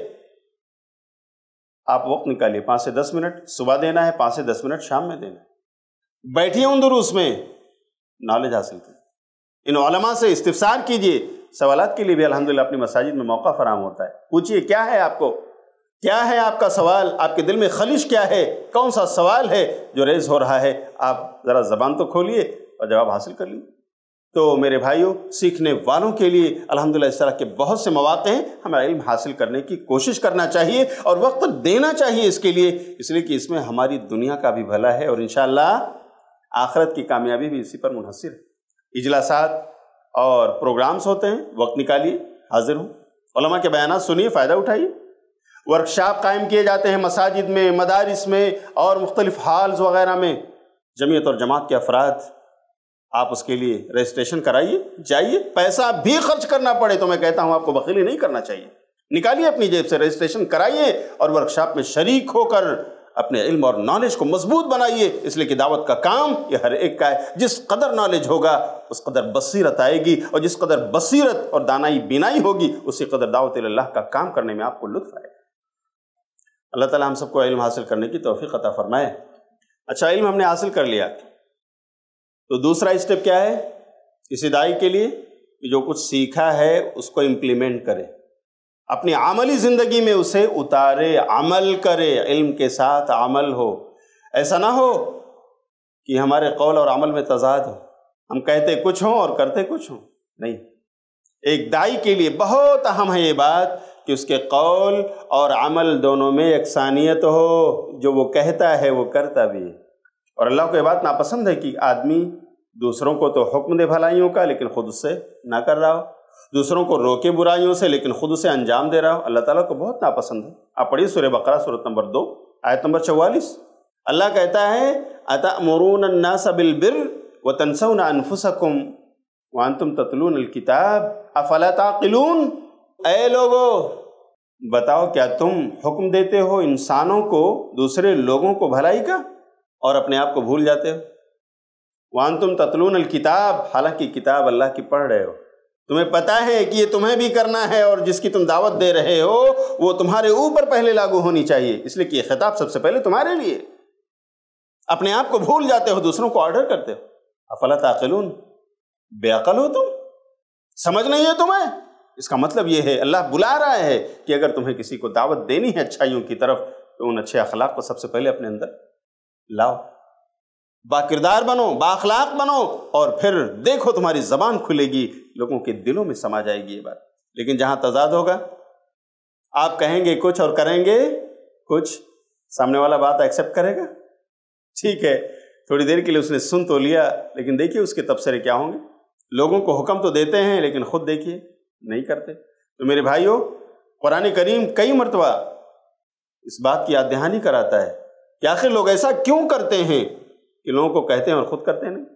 آپ وقت نکالیے، پانچ سے دس منٹ صبح دینا ہے، پانچ سے دس منٹ شام میں دینا ہے. بیٹھیے ان دروس میں، نالج حاصل کریں. ان علماء سے استفسار کیجئے، سوالات کے لیے بھی الحمدللہ اپنی مساجد میں موقع فراہم ہوتا ہے. پوچھیے کیا ہے آپ کو، کیا ہے آپ کا سوال، آپ کے دل میں خلش کیا ہے، کون سا سوال ہے جو ریز ہو رہا ہے. آپ ذرا زبان تو کھولیے اور جواب حاصل کر لیجیے. تو میرے بھائیوں، سیکھنے والوں کے لیے الحمدللہ اس طرح کے بہت سے مواقع ہیں. ہمیں علم حاصل کرنے کی کوشش کرنا چاہیے اور وقت دینا چاہیے اس کے لیے، اس لیے کہ اس میں ہماری دنیا کا بھی بھلا ہے اور انشاءاللہ آخرت کی کامیابی بھی اسی پر منحصر ہے. اجلاسات اور پروگرامز ہوتے ہیں، وقت نکالیے، حاضر ہوں. علماء کے بیانات سنیے، فائدہ اٹھائیے. ورکشاپ قائم کیے جاتے ہیں مساجد میں، مدارس میں اور مختلف ہالز وغیرہ میں. جمعیت اور جماعت کے افراد، آپ اس کے لیے رجسٹریشن کرائیے، جائیے. پیسہ بھی خرچ کرنا پڑے تو میں کہتا ہوں آپ کو بخیلی نہیں کرنا چاہیے. نکالیے اپنی جیب سے، رجسٹریشن کرائیے اور ورکشاپ میں شریک ہو کر اپنے علم اور نالج کو مضبوط بنائیے. اس لیے کہ دعوت کا کام یہ ہر ایک کا ہے. جس قدر نالج ہوگا اس قدر بصیرت آئے گی، اور جس قدر بصیرت اور دانائی بینائی ہوگی اسی قدر دعوت اللہ کا کام کرنے میں آپ کو لطف آئے گا. اللہ تعالی ہم سب کو علم حاصل کرنے کی توفیق عطا فرمائے. اچھا، علم ہم نے حاصل کر لیا تو دوسرا اسٹیپ کیا ہے کسی داعی کے لیے؟ کہ جو کچھ سیکھا ہے اس کو امپلیمنٹ کرے، اپنی عملی زندگی میں اسے اتارے، عمل کرے. علم کے ساتھ عمل ہو. ایسا نہ ہو کہ ہمارے قول اور عمل میں تضاد ہو، ہم کہتے کچھ ہوں اور کرتے کچھ ہوں. نہیں، ایک داعی کے لیے بہت اہم ہے یہ بات کہ اس کے قول اور عمل دونوں میں یکسانیت ہو. جو وہ کہتا ہے وہ کرتا بھی ہے. اور اللہ کو یہ بات ناپسند ہے کہ آدمی دوسروں کو تو حکم دے بھلائیوں کا لیکن خود اس سے نہ کر رہا ہو، دوسروں کو روکے برائیوں سے لیکن خود اسے انجام دے رہا ہو. اللہ تعالیٰ کو بہت ناپسند ہے. آپ پڑھیے سورہ بقرہ سورۃ نمبر دو آیت نمبر چوالیس. اللہ کہتا ہے أَتَأْمُرُونَ النَّاسَ بِالْبِرِّ وَتَنْسَوْنَ أَنفُسَكُمْ وَأَنْتُمْ تَتْلُونَ الْكِتَابَ أَفَلَا تَعْقِلُونَ. اے لوگو، بتاؤ کیا تم حکم دیتے ہو انسانوں کو دوسرے لوگوں کو بھلائی کا اور اپنے آپ کو بھول جاتے ہو؟ وَأَنْتُمْ تَتْلُونَ الْكِتَابَ، حالانکہ کتاب اللہ کی پڑھ رہے ہو. تمہیں پتہ ہے کہ یہ تمہیں بھی کرنا ہے اور جس کی تم دعوت دے رہے ہو وہ تمہارے اوپر پہلے لاگو ہونی چاہیے. اس لیے کہ یہ خطاب سب سے پہلے تمہارے لیے. اپنے آپ کو بھول جاتے ہو، دوسروں کو آرڈر کرتے ہو. افلا تعقلون، بے عقل ہو تم، سمجھ نہیں ہے تمہیں. اس کا مطلب یہ ہے اللہ بلا رہا ہے کہ اگر تمہیں کسی کو دعوت دینی ہے اچھائیوں کی طرف تو ان اچھے اخلاق کو سب سے پہلے اپنے اندر لاؤ. با کردار بنو، با اخلاق بنو، اور پھر دیکھو تمہاری زبان کھلے گی، لوگوں کے دلوں میں سما جائے گی یہ بات. لیکن جہاں تضاد ہوگا، آپ کہیں گے کچھ اور کریں گے کچھ، سامنے والا بات ایکسیپٹ کرے گا؟ ٹھیک ہے، تھوڑی دیر کے لیے اس نے سن تو لیا، لیکن دیکھیے اس کے تبصرے کیا ہوں گے. لوگوں کو حکم تو دیتے ہیں لیکن خود دیکھیے نہیں کرتے. تو میرے بھائیوں، قرآن کریم کئی مرتبہ اس بات کی یاد دہانی کراتا ہے کہ آخر لوگ ایسا کیوں کرتے ہیں کہ لوگوں کو کہتے ہیں اور خود کرتے نہیں.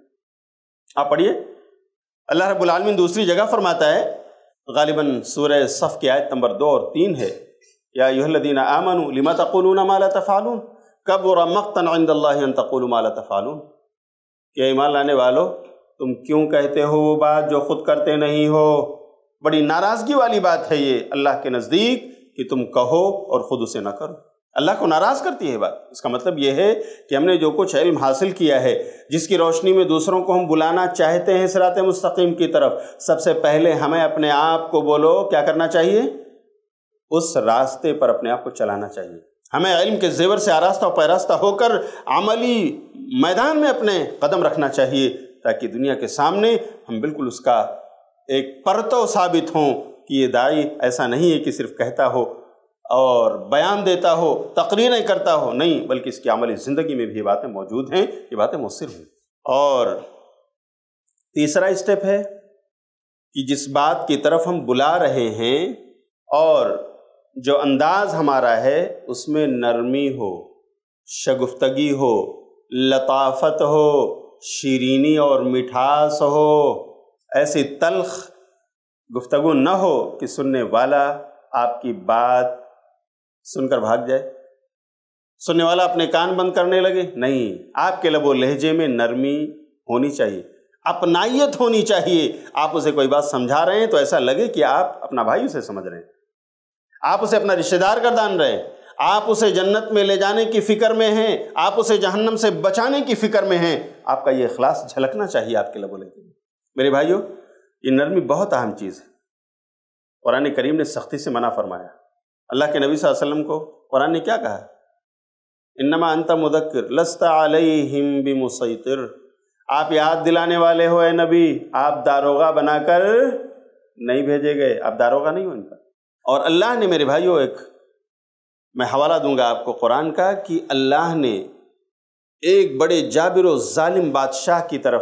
آپ پڑھیے، اللہ رب العالمین دوسری جگہ فرماتا ہے، غالباً سورہ صف کی آیت نمبر دو اور تین ہے، یا ایھا الذین آمنوا لم تقولون ما لا تفعلون کبر مقتا عند اللہ ان تقولوا ما لا تفعلون. کہ ایمان لانے والو، تم کیوں کہتے ہو وہ بات جو خود کرتے نہیں ہو؟ بڑی ناراضگی والی بات ہے یہ اللہ کے نزدیک کہ تم کہو اور خود اسے نہ کرو. اللہ کو ناراض کرتی ہے بات. اس کا مطلب یہ ہے کہ ہم نے جو کچھ علم حاصل کیا ہے، جس کی روشنی میں دوسروں کو ہم بلانا چاہتے ہیں صراط مستقیم کی طرف، سب سے پہلے ہمیں اپنے آپ کو بولو کیا کرنا چاہیے؟ اس راستے پر اپنے آپ کو چلانا چاہیے. ہمیں علم کے زیور سے آراستہ و پیراستہ ہو کر عملی میدان میں اپنے قدم رکھنا چاہیے، تاکہ دنیا کے سامنے ہم بالکل اس کا ایک پرتو ثابت ہوں کہ یہ داعی ایسا نہیں ہے کہ صرف کہتا ہو اور بیان دیتا ہو، تقریریں کرتا ہو، نہیں، بلکہ اس کی عملی زندگی میں بھی یہ باتیں موجود ہیں، یہ باتیں مؤثر ہیں. اور تیسرا اسٹیپ ہے کہ جس بات کی طرف ہم بلا رہے ہیں اور جو انداز ہمارا ہے اس میں نرمی ہو، شگفتگی ہو، لطافت ہو، شیرینی اور مٹھاس ہو. ایسی تلخ گفتگو نہ ہو کہ سننے والا آپ کی بات سن کر بھاگ جائے، سننے والا اپنے کان بند کرنے لگے. نہیں، آپ کے لب و لہجے میں نرمی ہونی چاہیے، اپنائیت ہونی چاہیے. آپ اسے کوئی بات سمجھا رہے ہیں تو ایسا لگے کہ آپ اپنا بھائی اسے سمجھ رہے ہیں، آپ اسے اپنا رشتہ دار گردان رہے ہیں، آپ اسے جنت میں لے جانے کی فکر میں ہیں، آپ اسے جہنم سے بچانے کی فکر میں ہیں. آپ کا یہ اخلاص جھلکنا چاہیے آپ کے لب و لہجے میں. میرے بھائیوں، یہ نرمی بہت اہم چیز ہے. قرآن کریم نے سختی سے منع فرمایا۔ اللہ کے نبی صلی اللہ علیہ وسلم کو قرآن نے کیا کہا؟ انما انت مذکر لست علیہم بمسیطر، آپ یاد دلانے والے ہو اے نبی، آپ داروغہ بنا کر نہیں بھیجے گئے، آپ داروغہ نہیں ہو ان کا۔ اور اللہ نے میرے بھائیوں، ایک میں حوالہ دوں گا آپ کو قرآن کا، کہ اللہ نے ایک بڑے جابر و ظالم بادشاہ کی طرف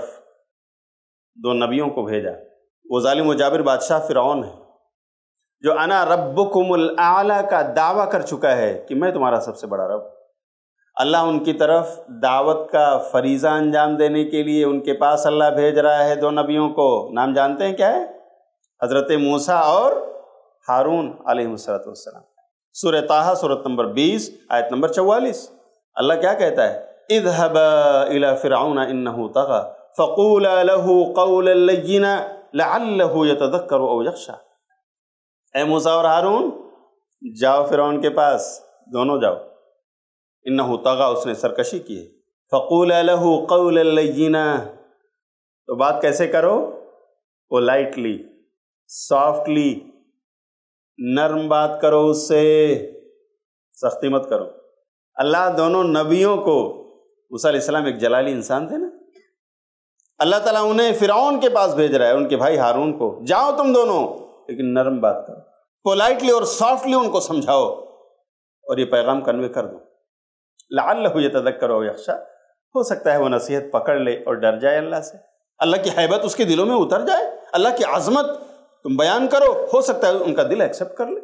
دو نبیوں کو بھیجا۔ وہ ظالم و جابر بادشاہ فرعون ہے، جو انا ربکم الاعلی کا دعویٰ کر چکا ہے کہ میں تمہارا سب سے بڑا رب۔ اللہ ان کی طرف دعوت کا فریضہ انجام دینے کے لیے ان کے پاس اللہ بھیج رہا ہے دو نبیوں کو۔ نام جانتے ہیں کیا ہے؟ حضرت موسیٰ اور ہارون علیہ السلام۔ سورہ طٰہٰ سورۃ نمبر بیس آیت نمبر چوالیس۔ اللہ کیا کہتا ہے؟ اذهبا الى فرعون انه طغى فقولا له قولا لینا لعله يتذکر او یخشی۔ اے موسیٰ اور ہارون، جاؤ فرعون کے پاس، دونوں جاؤ۔ انه طغى، اس نے سرکشی کی ہے۔ فقولا له قولا لینا، تو بات کیسے کرو؟ پولائٹلی، سافٹلی، نرم بات کرو، اس سے سختی مت کرو۔ اللہ دونوں نبیوں کو، موسیٰ علیہ السلام ایک جلالی انسان تھے نا، اللہ تعالیٰ انہیں فرعون کے پاس بھیج رہا ہے، ان کے بھائی ہارون کو، جاؤ تم دونوں، لیکن نرم بات کرو، پولائٹلی اور سافٹلی ان کو سمجھاؤ اور یہ پیغام کنوے کر دو۔ لعلہ یتذکر او یخشی، ہو سکتا ہے وہ نصیحت پکڑ لے اور ڈر جائے اللہ سے، اللہ کی حیبت اس کے دلوں میں اتر جائے، اللہ کی عظمت تم بیان کرو، ہو سکتا ہے ان کا دل ایکسیپٹ کر لے۔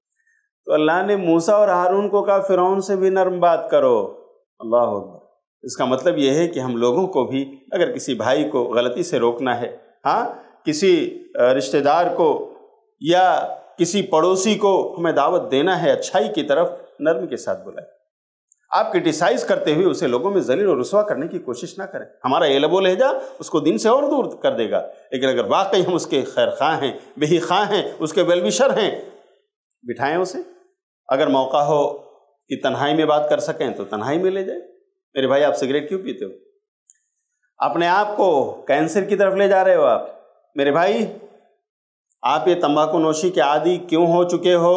تو اللہ نے موسیٰ اور ہارون کو کہا فرعون سے بھی نرم بات کرو۔ اللہ اکبر۔ اس کا مطلب یہ ہے کہ ہم لوگوں کو بھی اگر کسی بھائی کو غلطی سے روکنا ہے، ہاں کسی رشتہ دار کو یا کسی پڑوسی کو ہمیں دعوت دینا ہے اچھائی کی طرف، نرمی کے ساتھ بلائیں۔ آپ کرٹیسائز کرتے ہوئے اسے لوگوں میں ذلیل و رسوا کرنے کی کوشش نہ کریں۔ ہمارا یہ لب و لہجہ اس کو دین سے اور دور کر دے گا، لیکن اگر واقعی ہم اس کے خیر خواہ ہیں، بہی خواہ ہیں، اس کے ویل وشر ہیں، بٹھائیں اسے۔ اگر موقع ہو کہ تنہائی میں بات کر سکیں تو تنہائی میں لے جائیں۔ میرے بھائی، آپ سگریٹ کیوں پیتے ہو؟ اپنے آپ کو کینسر کی طرف لے جا رہے ہو آپ۔ میرے بھائی، آپ یہ تمباکو نوشی کے عادی کیوں ہو چکے ہو؟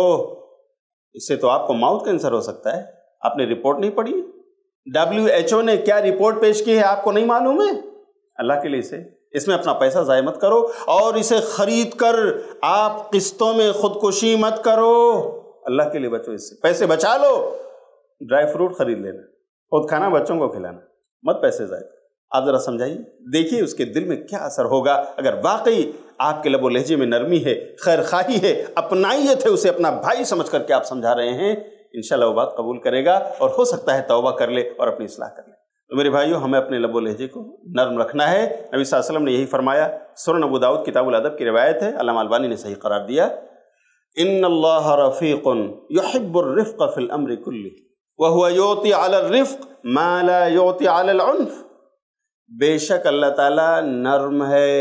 اس سے تو آپ کو ماؤتھ کینسر ہو سکتا ہے۔ آپ نے رپورٹ نہیں پڑھی؟ ڈبلیو ایچ او نے کیا رپورٹ پیش کی ہے آپ کو نہیں معلوم ہے؟ اللہ کے لیے اسے اس میں اپنا پیسہ ضائع مت کرو، اور اسے خرید کر آپ قسطوں میں خودکشی مت کرو۔ اللہ کے لیے بچو، اس سے پیسے بچا لو، ڈرائی فروٹ خرید لینا، خود کھانا، بچوں کو کھلانا، مت پیسے ضائع۔ آپ ذرا سمجھائیے، دیکھیے اس کے دل میں کیا اثر ہوگا اگر واقعی آپ کے لب و لہجے میں نرمی ہے، خیر خواہی ہے، اپنائیت ہے، اسے اپنا بھائی سمجھ کر کے آپ سمجھا رہے ہیں۔ انشاءاللہ وہ بات قبول کرے گا اور ہو سکتا ہے توبہ کر لے اور اپنی اصلاح کر لے۔ تو میرے بھائیوں، ہمیں اپنے لب و لہجے کو نرم رکھنا ہے۔ نبی صلی اللہ علیہ وسلم نے یہی فرمایا۔ سنن ابو داؤد کتاب الادب کی روایت ہے، علامہ البانی نے صحیح قرار دیا، ان اللہ رفیق یحب الرفق فی الامر کلہ وہو یعطی علی الرفق ما لا یعطی علی العنف۔ بے شک اللہ تعالیٰ نرم ہے،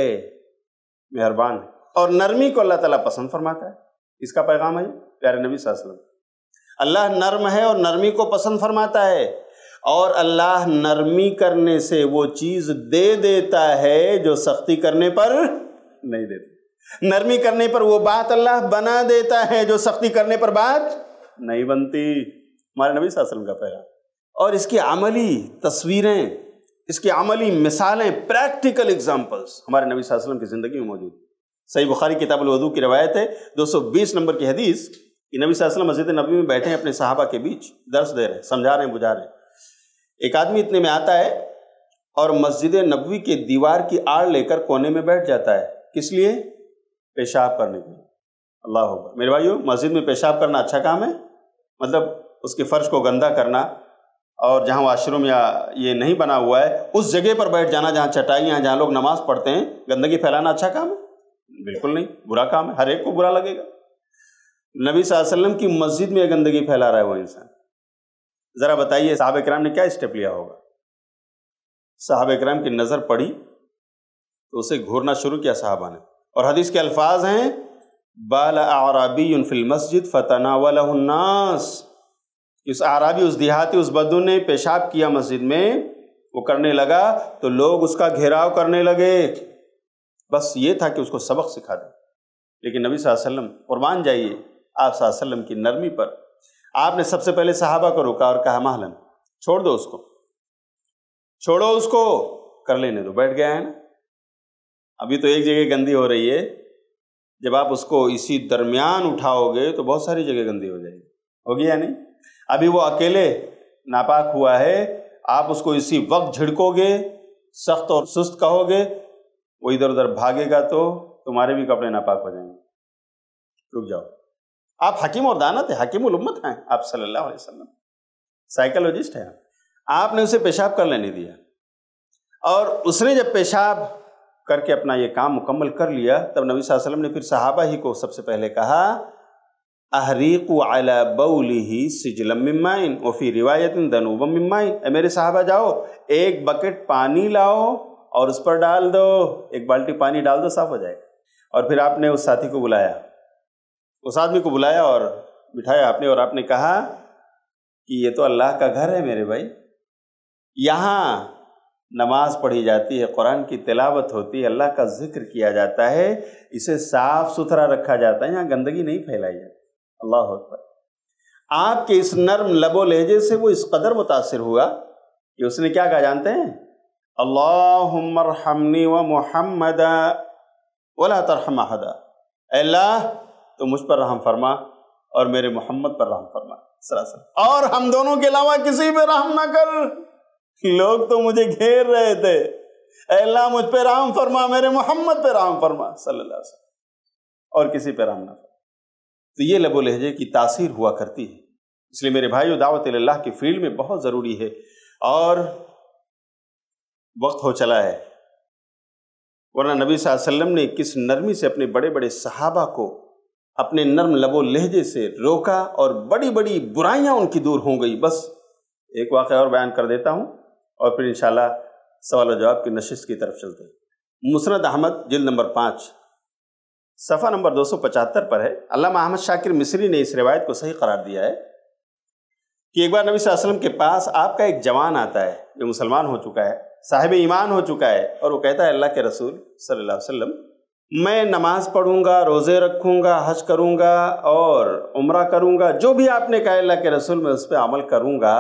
مہربان ہے، اور نرمی کو اللہ تعالیٰ پسند فرماتا ہے۔ اس کا پیغام ہے پیارے نبی صلی اللہ علیہ وسلم۔ اللہ نرم ہے اور نرمی کو پسند فرماتا ہے، اور اللہ نرمی کرنے سے وہ چیز دے دیتا ہے جو سختی کرنے پر نہیں دیتا۔ نرمی کرنے پر وہ بات اللہ بنا دیتا ہے جو سختی کرنے پر بات نہیں بنتی۔ ہمارے نبی صلی اللہ علیہ وسلم کا پیغام، اور اس کی عملی تصویریں، اس کی عملی مثالیں، پریکٹیکل ایگزامپلز ہمارے نبی صلی اللہ علیہ وسلم کی زندگی میں موجود۔ صحیح بخاری کتاب الوضو کی روایت ہے، دو سو بیس نمبر کی حدیث، کہ نبی صلی اللہ علیہ وسلم مسجد نبوی میں بیٹھے ہیں، اپنے صحابہ کے بیچ درس دے رہے ہیں، سمجھا رہے ہیں، بجھا رہے ہیں۔ ایک آدمی اتنے میں آتا ہے اور مسجد نبوی کے دیوار کی آڑ لے کر کونے میں بیٹھ جاتا ہے۔ کس لیے؟ پیشاب کرنے کے لیے۔ اللہ اکبر۔ میرے بھائیو، مسجد میں پیشاب کرنا اچھا کام ہے؟ مطلب اس کے فرش کو گندا کرنا، اور جہاں واش روم یا یہ نہیں بنا ہوا ہے اس جگہ پر بیٹھ جانا جہاں چٹائیاں ہیں، جہاں لوگ نماز پڑھتے ہیں، گندگی پھیلانا اچھا کام ہے؟ بالکل نہیں، برا کام ہے، ہر ایک کو برا لگے گا۔ نبی صلی اللہ علیہ وسلم کی مسجد میں گندگی پھیلا رہا ہے وہ انسان۔ ذرا بتائیے صحابہ کرام نے کیا اسٹیپ لیا ہوگا؟ صحابہ کرام کی نظر پڑی تو اسے گھورنا شروع کیا صحابہ نے، اور حدیث کے الفاظ ہیں بال اعرابی فی المسجد فتناولہ الناس۔ اس اعرابی، اس دیہاتی، اس بدو نے پیشاب کیا مسجد میں، وہ کرنے لگا تو لوگ اس کا گھیراؤ کرنے لگے۔ بس یہ تھا کہ اس کو سبق سکھا دیں۔ لیکن نبی صلی اللہ علیہ وسلم قربان جائیے آپ صلی اللہ علیہ وسلم کی نرمی پر، آپ نے سب سے پہلے صحابہ کو روکا اور کہا مہلن چھوڑ دو اس کو، چھوڑو اس کو، کر لینے دو، بیٹھ گیا ہے نا، ابھی تو ایک جگہ گندی ہو رہی ہے، جب آپ اس کو اسی درمیان اٹھاؤ گے تو بہت ساری جگہ گندی ہو جائے گی، ہوگی یا نہیں؟ ابھی وہ اکیلے ناپاک ہوا ہے، آپ اس کو اسی وقت جھڑکو گے، سخت اور سست کہو گے، وہ ادھر ادھر بھاگے گا تو تمہارے بھی کپڑے ناپاک ہو جائیں گے۔ رک جاؤ، آپ حکیم اور دانا تھے، حکیم الامت ہیں آپ صلی اللہ علیہ وسلم، سائیکالوجسٹ ہیں آپ نے اسے پیشاب کر لینے دیا، اور اس نے جب پیشاب کر کے اپنا یہ کام مکمل کر لیا، تب نبی صلی اللہ علیہ وسلم نے پھر صحابہ ہی کو سب سے پہلے کہا احریقوا علی بولہ سجلا من ماء وفی روایت ذنوبا من ماء، اے میرے صحابہ جاؤ ایک بکٹ پانی لاؤ اور اس پر ڈال دو، ایک بالٹی پانی ڈال دو، صاف ہو جائے گا۔ اور پھر آپ نے اس ساتھی کو بلایا، اس آدمی کو بلایا اور بٹھایا آپ نے، اور آپ نے کہا کہ یہ تو اللہ کا گھر ہے میرے بھائی، یہاں نماز پڑھی جاتی ہے، قرآن کی تلاوت ہوتی ہے، اللہ کا ذکر کیا جاتا ہے، اسے صاف ستھرا رکھا جاتا ہے، یہاں گندگی نہیں پھیلائی جاتی۔ اللہ اکبر۔ آپ کے اس نرم لب و لہجے سے وہ اس قدر متاثر ہوا کہ اس نے کیا کہا جانتے ہیں؟ اللہم ارحمنی و محمدا ولا ترحم احدا، اے اللہ تو مجھ پر رحم فرما اور میرے محمد پر رحم فرما صلی اللہ علیہ وسلم، اور ہم دونوں کے علاوہ کسی پہ رحم نہ کر۔ لوگ تو مجھے گھیر رہے تھے، اے اللہ مجھ پہ رحم فرما، میرے محمد پہ رحم فرما صلی اللہ علیہ وسلم، اور کسی پہ رحم نہ فرما۔ تو یہ لب و لہجے کی تاثیر ہوا کرتی ہے، اس لیے میرے بھائیو دعوت اللہ کی فیلڈ میں بہت ضروری ہے، اور وقت ہو چلا ہے، ورنہ نبی صلی اللہ علیہ وسلم نے کس نرمی سے اپنے بڑے بڑے صحابہ کو اپنے نرم لب و لہجے سے روکا، اور بڑی بڑی برائیاں ان کی دور ہو گئی۔ بس ایک واقعہ اور بیان کر دیتا ہوں اور پھر انشاءاللہ سوال و جواب کی نشست کی طرف چلتے ہیں۔ مسند احمد جلد نمبر پانچ صفحہ نمبر دو سو پچہتر پر ہے، علامہ احمد شاکر مصری نے اس روایت کو صحیح قرار دیا ہے کہ ایک بار نبی صلی اللہ علیہ وسلم کے پاس آپ کا ایک جوان آتا ہے جو مسلمان ہو چکا ہے، صاحب ایمان ہو چکا ہے، اور وہ کہتا ہے اللہ کے رسول صلی اللہ علیہ وسلم میں نماز پڑھوں گا، روزے رکھوں گا، حج کروں گا اور عمرہ کروں گا، جو بھی آپ نے کہا اللہ کے رسول میں اس پہ عمل کروں گا،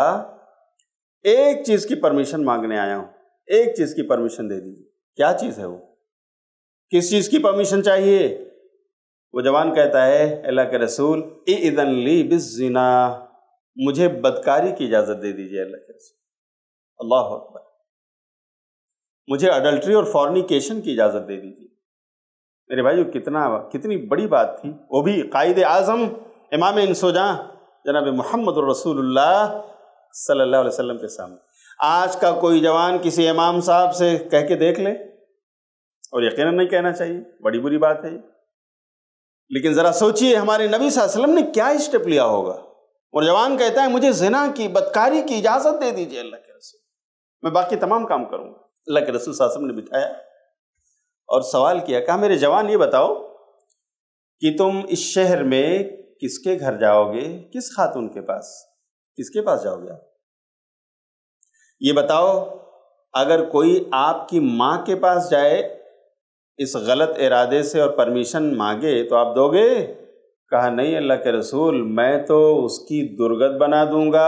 ایک چیز کی پرمیشن مانگنے آیا ہوں، ایک چیز کی پرمیشن دے دیجیے۔ کیا چیز ہے وہ؟ کس چیز کی پرمیشن چاہیے؟ وہ جوان کہتا ہے اللہ کے رسول اذن لی بالزنا، مجھے بدکاری کی اجازت دے دیجیے اللہ کے رسول۔ اللہ اکبر۔ مجھے اڈلٹری اور فورنیکیشن کی اجازت دے دیجیے۔ میرے بھائیو کتنا کتنی بڑی بات تھی، وہ بھی قائد اعظم امام انس و جاں جناب محمد الرسول اللہ صلی اللہ علیہ وسلم کے سامنے۔ آج کا کوئی جوان کسی امام صاحب سے کہہ کے دیکھ لے، اور یقیناً نہیں کہنا چاہیے، بڑی بری بات ہے، لیکن ذرا سوچئے ہمارے نبی صلی اللہ علیہ وسلم نے کیا اسٹیپ لیا ہوگا۔ اور جوان کہتا ہے مجھے زنا کی، بدکاری کی اجازت دے دیجیے اللہ کے رسول، میں باقی تمام کام کروں گا۔ اللہ کے رسول صلی اللہ علیہ وسلم نے بٹھایا اور سوال کیا، کہا میرے جوان یہ بتاؤ کہ تم اس شہر میں کس کے گھر جاؤ گے، کس خاتون کے پاس، کس کے پاس جاؤ گے آپ؟ یہ بتاؤ اگر کوئی آپ کی ماں کے پاس جائے اس غلط ارادے سے اور پرمیشن مانگے تو آپ دو گے؟ کہا نہیں اللہ کے رسول، میں تو اس کی درگت بنا دوں گا،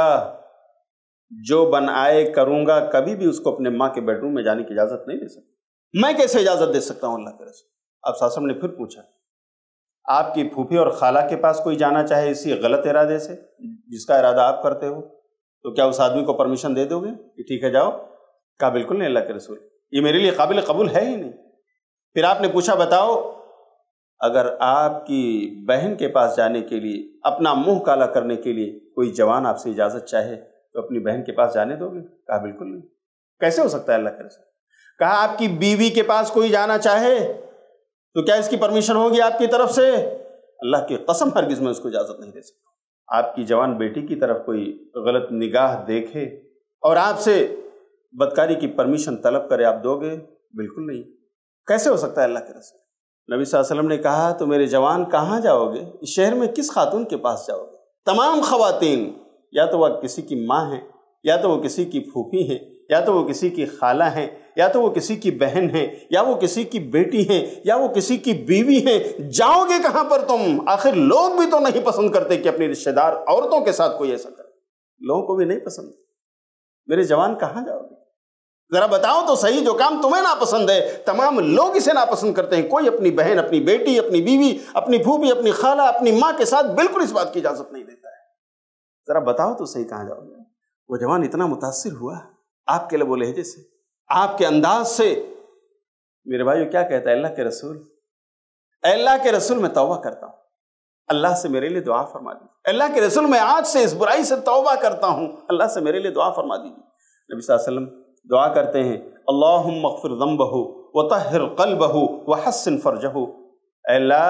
جو بن آئے کروں گا، کبھی بھی اس کو اپنے ماں کے بیڈ روم میں جانے کی اجازت نہیں دے سکتا۔ میں کیسے اجازت دے سکتا ہوں اللہ کے رسول؟ آپ صلی اللہ علیہ وسلم نے پھر پوچھا آپ کی پھوپھی اور خالہ کے پاس کوئی جانا چاہے اسی غلط ارادے سے جس کا ارادہ آپ کرتے ہو، تو کیا اس آدمی کو پرمیشن دے دو گے کہ ٹھیک ہے جاؤ؟ کہا بالکل نہیں اللہ کے رسول، یہ میرے لیے قابل قبول ہے ہی نہیں۔ پھر آپ نے پوچھا بتاؤ اگر آپ کی بہن کے پاس جانے کے لیے، اپنا منہ کالا کرنے کے لیے کوئی جوان آپ سے اجازت چاہے تو اپنی بہن کے پاس جانے دو گے؟ کہا بالکل نہیں۔ کیسے ہو سکتا ہے اللہ کے رسول؟ کہا آپ کی بیوی کے پاس کوئی جانا چاہے تو کیا اس کی پرمیشن ہوگی آپ کی طرف سے؟ اللہ کی قسم ہرگز میں اس کو اجازت نہیں دے سکتا۔ آپ کی جوان بیٹی کی طرف کوئی غلط نگاہ دیکھے اور آپ سے بدکاری کی پرمیشن طلب کرے، آپ دو گے؟ بالکل نہیں۔ کیسے ہو سکتا ہے اللہ کے رسول؟ نبی صلی اللہ علیہ وسلم نے کہا تو میرے جوان کہاں جاؤ گے؟ اس شہر میں کس خاتون کے پاس جاؤ گے؟ تمام خواتین یا تو وہ کسی کی ماں ہیں، یا تو وہ کسی کی پھوپھی ہیں، یا تو وہ کسی کی خالہ ہیں، یا تو وہ کسی کی بہن ہیں یا وہ کسی کی بیٹی ہیں یا وہ کسی کی بیوی ہیں، جاؤ گے کہاں پر تم؟ آخر لوگ بھی تو نہیں پسند کرتے کہ اپنی رشتہ دار عورتوں کے ساتھ کوئی ایسا کرے، لوگوں کو بھی نہیں پسند۔ میرے جوان کہاں جاؤ گے؟ ذرا بتاؤ تو صحیح، جو کام تمہیں ناپسند ہے تمام لوگ اسے ناپسند کرتے ہیں، کوئی اپنی بہن، اپنی بیٹی، اپنی بیوی، اپنی پھوپھی، اپنی خالہ، اپنی ماں کے ساتھ بالکل اس بات کی اجازت نہیں دیتا ہے۔ ذرا بتاؤ تو صحیح کہاں جاؤ گے؟ وہ جوان اتنا متاثر ہوا آپ کے لب و لہجے سے، آپ کے انداز سے۔ میرے بھائیو کیا کہتا ہے اللہ کے رسول؟ اے اللہ کے رسول میں توبہ کرتا ہوں، اللہ سے میرے لیے دعا فرما دیجیے۔ اللہ کے رسول میں آج سے اس برائی سے توبہ کرتا ہوں، اللہ سے میرے لیے دعا فرما دیجیے۔ نبی صلی اللہ علیہ وسلم دعا کرتے ہیں، اللہم اغفر ذنبہ وطہر قلبہ وحسن فرجہ۔ اے اللہ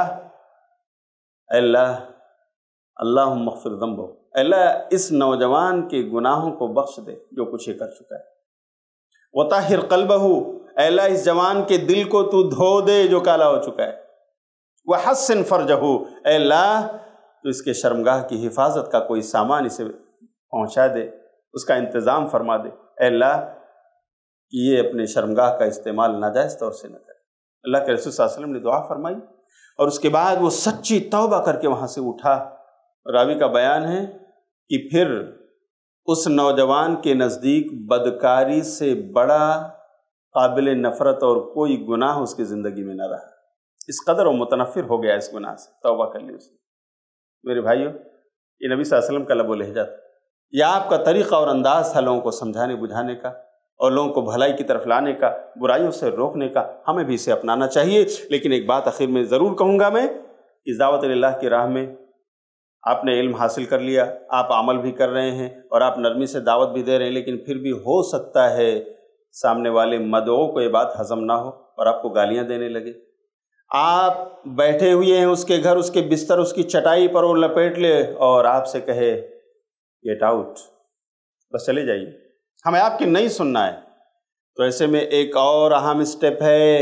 اے اللہ اللہم اغفر ذنبہ، اے اللہ اس نوجوان کے گناہوں کو بخش دے جو کچھ یہ کر چکا ہے۔ وطہر قلبہ، اے اللہ اس جوان کے دل کو تو دھو دے جو کالا ہو چکا ہے۔ وحسن فرجہ، اے اللہ تو اس کے شرمگاہ کی حفاظت کا کوئی سامان اسے پہنچا دے، اس کا انتظام فرما دے۔ اے اللہ کہ یہ اپنے شرمگاہ کا استعمال ناجائز طور سے نہ کرے۔ اللہ کے رسول صلی اللہ علیہ وسلم نے دعا فرمائی اور اس کے بعد وہ سچی توبہ کر کے وہاں سے اٹھا۔ راوی کا بیان ہے کہ پھر اس نوجوان کے نزدیک بدکاری سے بڑا قابل نفرت اور کوئی گناہ اس کی زندگی میں نہ رہا، اس قدر وہ متنفر ہو گیا اس گناہ سے، توبہ کر لی اس نے۔ میرے بھائیو یہ نبی صلی اللہ علیہ وسلم کا لب و لہجہ تھا، یہ آپ کا طریقہ اور انداز تھا لوگوں کو سمجھانے بجھانے کا اور لوگوں کو بھلائی کی طرف لانے کا، برائیوں سے روکنے کا۔ ہمیں بھی اسے اپنانا چاہیے۔ لیکن ایک بات آخر میں ضرور کہوں گا، میں اس دعوت اللہ کی راہ میں آپ نے علم حاصل کر لیا، آپ عمل بھی کر رہے ہیں اور آپ نرمی سے دعوت بھی دے رہے ہیں، لیکن پھر بھی ہو سکتا ہے سامنے والے مدعو کو یہ بات ہضم نہ ہو اور آپ کو گالیاں دینے لگے۔ آپ بیٹھے ہوئے ہیں اس کے گھر، اس کے بستر، اس کی چٹائی پر وہ لپیٹ لے اور آپ سے کہے گیٹ آؤٹ، بس چلے جائیے، ہمیں آپ کی نہیں سننا ہے۔ تو ایسے میں ایک اور اہم اسٹیپ ہے،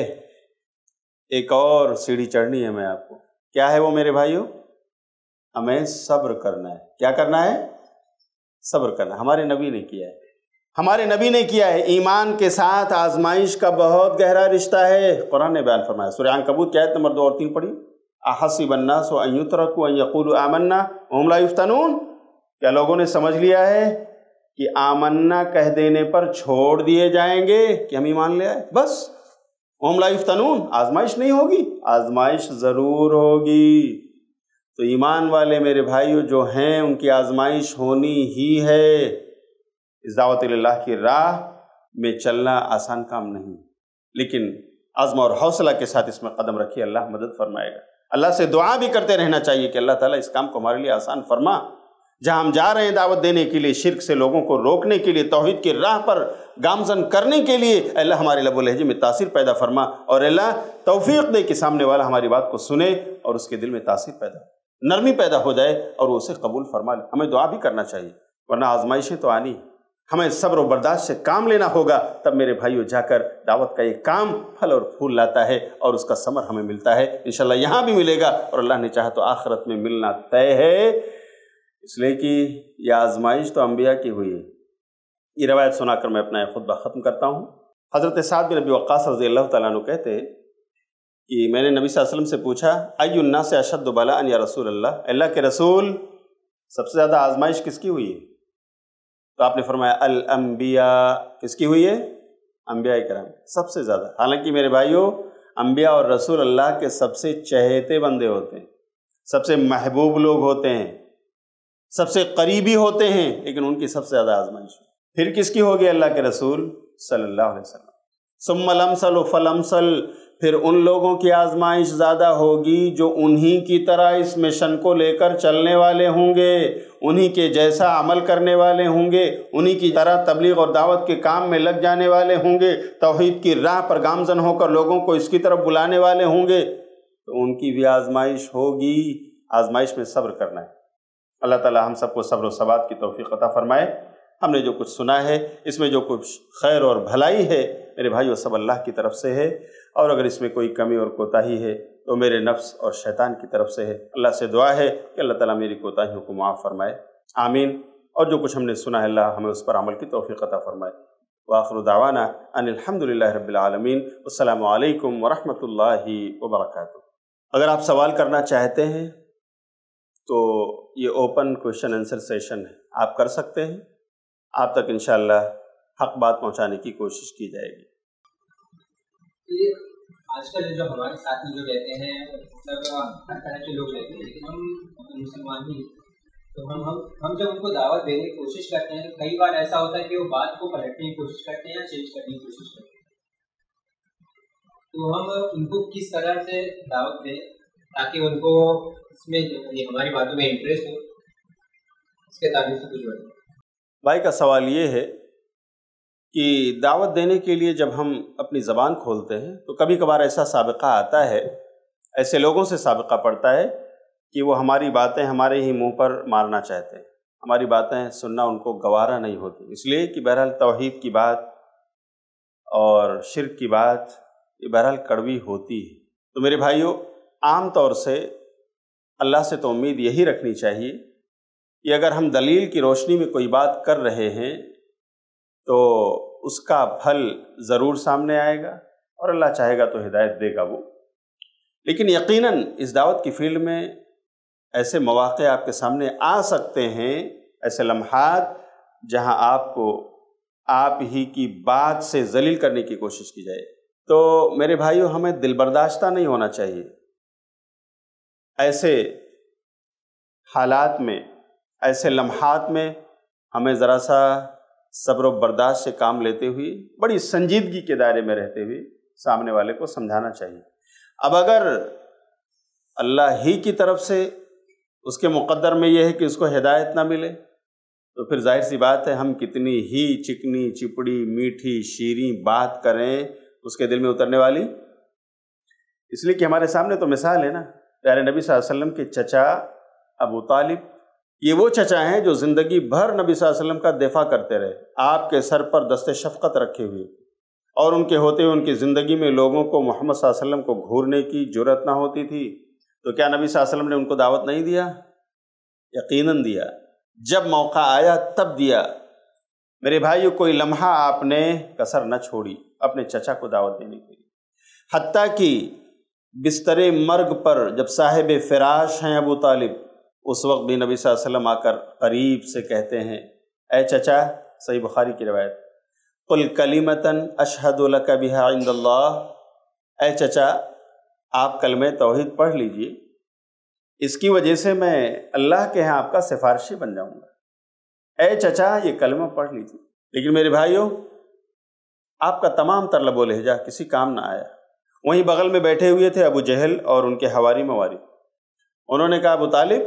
ایک اور سیڑھی چڑھنی ہے میں آپ کو۔ کیا ہے وہ میرے بھائیو؟ ہمیں صبر کرنا ہے۔ کیا کرنا ہے؟ صبر کرنا ہے۔ ہمارے نبی نے کیا ہے، ہمارے نبی نے کیا ہے۔ ایمان کے ساتھ آزمائش کا بہت گہرا رشتہ ہے، قرآن نے بیان فرمایا۔ سورہ عنکبوت کی آیت نمبر دو اور تین پڑھی، احسب الناس ان یترکوا ان یقولوا آمنا وهم لا یفتنون۔ کیا لوگوں نے سمجھ لیا ہے کہ آمنا کہہ دینے پر چھوڑ دیے جائیں گے کہ ہم ایمان لے آئے؟ بس وهم لا یفتنون، آزمائش نہیں ہوگی؟ آزمائش ضرور ہوگی۔ تو ایمان والے میرے بھائیو جو ہیں ان کی آزمائش ہونی ہی ہے۔ اس دعوت اللہ کی راہ میں چلنا آسان کام نہیں، لیکن عزم اور حوصلہ کے ساتھ اس میں قدم رکھیے، اللہ مدد فرمائے گا۔ اللہ سے دعا بھی کرتے رہنا چاہیے کہ اللہ تعالیٰ اس کام کو ہمارے لیے آسان فرما۔ جہاں ہم جا رہے ہیں دعوت دینے کے لیے، شرک سے لوگوں کو روکنے کے لیے، توحید کی راہ پر گامزن کرنے کے لیے، اللہ ہمارے لب و لہجے میں تاثیر پیدا فرما، اور اللہ توفیق دے کہ سامنے والا ہماری بات کو سنے اور اس کے دل میں تاثیر پیدا ہو، نرمی پیدا ہو جائے اور وہ اسے قبول فرما لے۔ ہمیں دعا بھی کرنا چاہیے، ورنہ آزمائشیں تو آنی، ہمیں صبر و برداشت سے کام لینا ہوگا، تب میرے بھائیو جا کر دعوت کا یہ کام پھل اور پھول لاتا ہے اور اس کا ثمر ہمیں ملتا ہے۔ انشاءاللہ یہاں بھی ملے گا اور اللہ نے چاہا تو آخرت میں ملنا طے ہے، اس لیے کہ یہ آزمائش تو انبیاء کی ہوئی ہے۔ یہ روایت سنا کر میں اپنا یہ خطبہ ختم کرتا ہوں۔ حضرت سعد بن ابی وقاص رضی اللہ تعالیٰ عنہ کہتے کہ میں نے نبی صلی اللہ علیہ وسلم سے پوچھا، ای الناس اشد بلاء یا رسول اللہ، اللہ کے رسول سب سے زیادہ آزمائش کس کی ہوئی ہے؟ تو آپ نے فرمایا الانبیاء۔ کس کی ہوئی ہے؟ انبیاء کرام سب سے زیادہ۔ حالانکہ میرے بھائیو انبیاء اور رسول اللہ کے سب سے چہیتے بندے ہوتے ہیں، سب سے محبوب لوگ ہوتے ہیں، سب سے قریبی ہوتے ہیں، لیکن ان کی سب سے زیادہ آزمائش پھر کس کی ہوگی؟ اللہ کے رسول صلی اللہ علیہ وسلم۔ ثم الامثل فالامثل، پھر ان لوگوں کی آزمائش زیادہ ہوگی جو انہی کی طرح اس مشن کو لے کر چلنے والے ہوں گے، انہی کے جیسا عمل کرنے والے ہوں گے، انہی کی طرح تبلیغ اور دعوت کے کام میں لگ جانے والے ہوں گے، توحید کی راہ پر گامزن ہو کر لوگوں کو اس کی طرف بلانے والے ہوں گے، تو ان کی بھی آزمائش ہوگی۔ آزمائش میں صبر کرنا ہے۔ اللہ تعالی ہم سب کو صبر و ثبات کی توفیق عطا فرمائے۔ ہم نے جو کچھ سنا ہے، اس میں جو کچھ خیر اور بھلائی ہے میرے بھائیو سب اللہ کی طرف سے ہے، اور اگر اس میں کوئی کمی اور کوتاہی ہے تو میرے نفس اور شیطان کی طرف سے ہے۔ اللہ سے دعا ہے کہ اللہ تعالیٰ میری کوتاہیوں کو معاف فرمائے، آمین۔ اور جو کچھ ہم نے سنا ہے اللہ ہمیں اس پر عمل کی توفیق عطا فرمائے۔ وآخر دعوانا ان الحمد للہ رب العالمین. السلام علیکم ورحمۃ اللہ وبرکاتہ. اگر آپ سوال کرنا چاہتے ہیں تو یہ اوپن کویشچن آنسر سیشن ہے، آپ کر سکتے ہیں. آپ تک انشاءاللہ حق بات پہنچانے کی کوشش کی جائے گی. آج کل جو ہمارے ساتھ میں جو رہتے ہیں مطلب ہر طرح کے لوگ رہتے ہیں، لیکن ہم مسلمان ہی، تو ہم ہم ہم جب ان کو دعوت دینے کی کوشش کرتے ہیں تو کئی بار ایسا ہوتا ہے کہ وہ بات کو پلٹنے کی کوشش کرتے ہیں یا چینج کرنے کی کوشش کرتے ہیں. تو ہم ان کو کس طرح سے دعوت دیں تاکہ ان کو اس میں ہماری باتوں میں انٹرسٹ ہو، اس کے تعلق سے کچھ بتائیں. بھائی کا سوال یہ ہے کہ دعوت دینے کے لیے جب ہم اپنی زبان کھولتے ہیں تو کبھی کبھار ایسا سابقہ آتا ہے، ایسے لوگوں سے سابقہ پڑتا ہے کہ وہ ہماری باتیں ہمارے ہی منہ پر مارنا چاہتے ہیں، ہماری باتیں سننا ان کو گوارا نہیں ہوتی، اس لیے کہ بہرحال توحید کی بات اور شرک کی بات یہ بہرحال کڑوی ہوتی ہے. تو میرے بھائیوں، عام طور سے اللہ سے تو امید یہی رکھنی چاہیے کہ اگر ہم دلیل کی روشنی میں کوئی بات کر رہے ہیں تو اس کا پھل ضرور سامنے آئے گا اور اللہ چاہے گا تو ہدایت دے گا وہ. لیکن یقیناً اس دعوت کی فیلڈ میں ایسے مواقع آپ کے سامنے آ سکتے ہیں، ایسے لمحات جہاں آپ کو آپ ہی کی بات سے ذلیل کرنے کی کوشش کی جائے. تو میرے بھائیوں، ہمیں دل برداشتہ نہیں ہونا چاہیے. ایسے حالات میں، ایسے لمحات میں ہمیں ذرا سا صبر و برداشت سے کام لیتے ہوئے، بڑی سنجیدگی کے دائرے میں رہتے ہوئے سامنے والے کو سمجھانا چاہیے. اب اگر اللہ ہی کی طرف سے اس کے مقدر میں یہ ہے کہ اس کو ہدایت نہ ملے تو پھر ظاہر سی بات ہے ہم کتنی ہی چکنی چپڑی میٹھی شیریں بات کریں، اس کے دل میں اترنے والی. اس لیے کہ ہمارے سامنے تو مثال ہے نا، پیارے نبی صلی اللہ علیہ وسلم کے چچا ابو طالب، یہ وہ چچا ہیں جو زندگی بھر نبی صلی اللہ علیہ وسلم کا دفاع کرتے رہے، آپ کے سر پر دست شفقت رکھے ہوئے، اور ان کے ہوتے ہوئے ان کی زندگی میں لوگوں کو محمد صلی اللہ علیہ وسلم کو گھورنے کی جرأت نہ ہوتی تھی. تو کیا نبی صلی اللہ علیہ وسلم نے ان کو دعوت نہیں دیا؟ یقیناً دیا. جب موقع آیا تب دیا. میرے بھائیو، کوئی لمحہ آپ نے کسر نہ چھوڑی اپنے چچا کو دعوت دینے کے لیے. حتیٰ کہ بستر مرگ پر جب صاحب فراش ہیں ابو طالب، اس وقت بھی نبی صلی اللہ علیہ وسلم آ کر قریب سے کہتے ہیں، اے چچا، صحیح بخاری کی روایت، قل کلمۃ اشہد لک بہا عند اللہ، اے چچا آپ کلمہ توحید پڑھ لیجئے، اس کی وجہ سے میں اللہ کے ہاں آپ کا سفارشی بن جاؤں گا. اے چچا یہ کلمہ پڑھ لیجئے. لیکن میرے بھائیوں، آپ کا تمام تر لب و لہجہ کسی کام نہ آیا. وہیں بغل میں بیٹھے ہوئے تھے ابو جہل اور ان کے حواری مواری. انہوں نے کہا، ابو طالب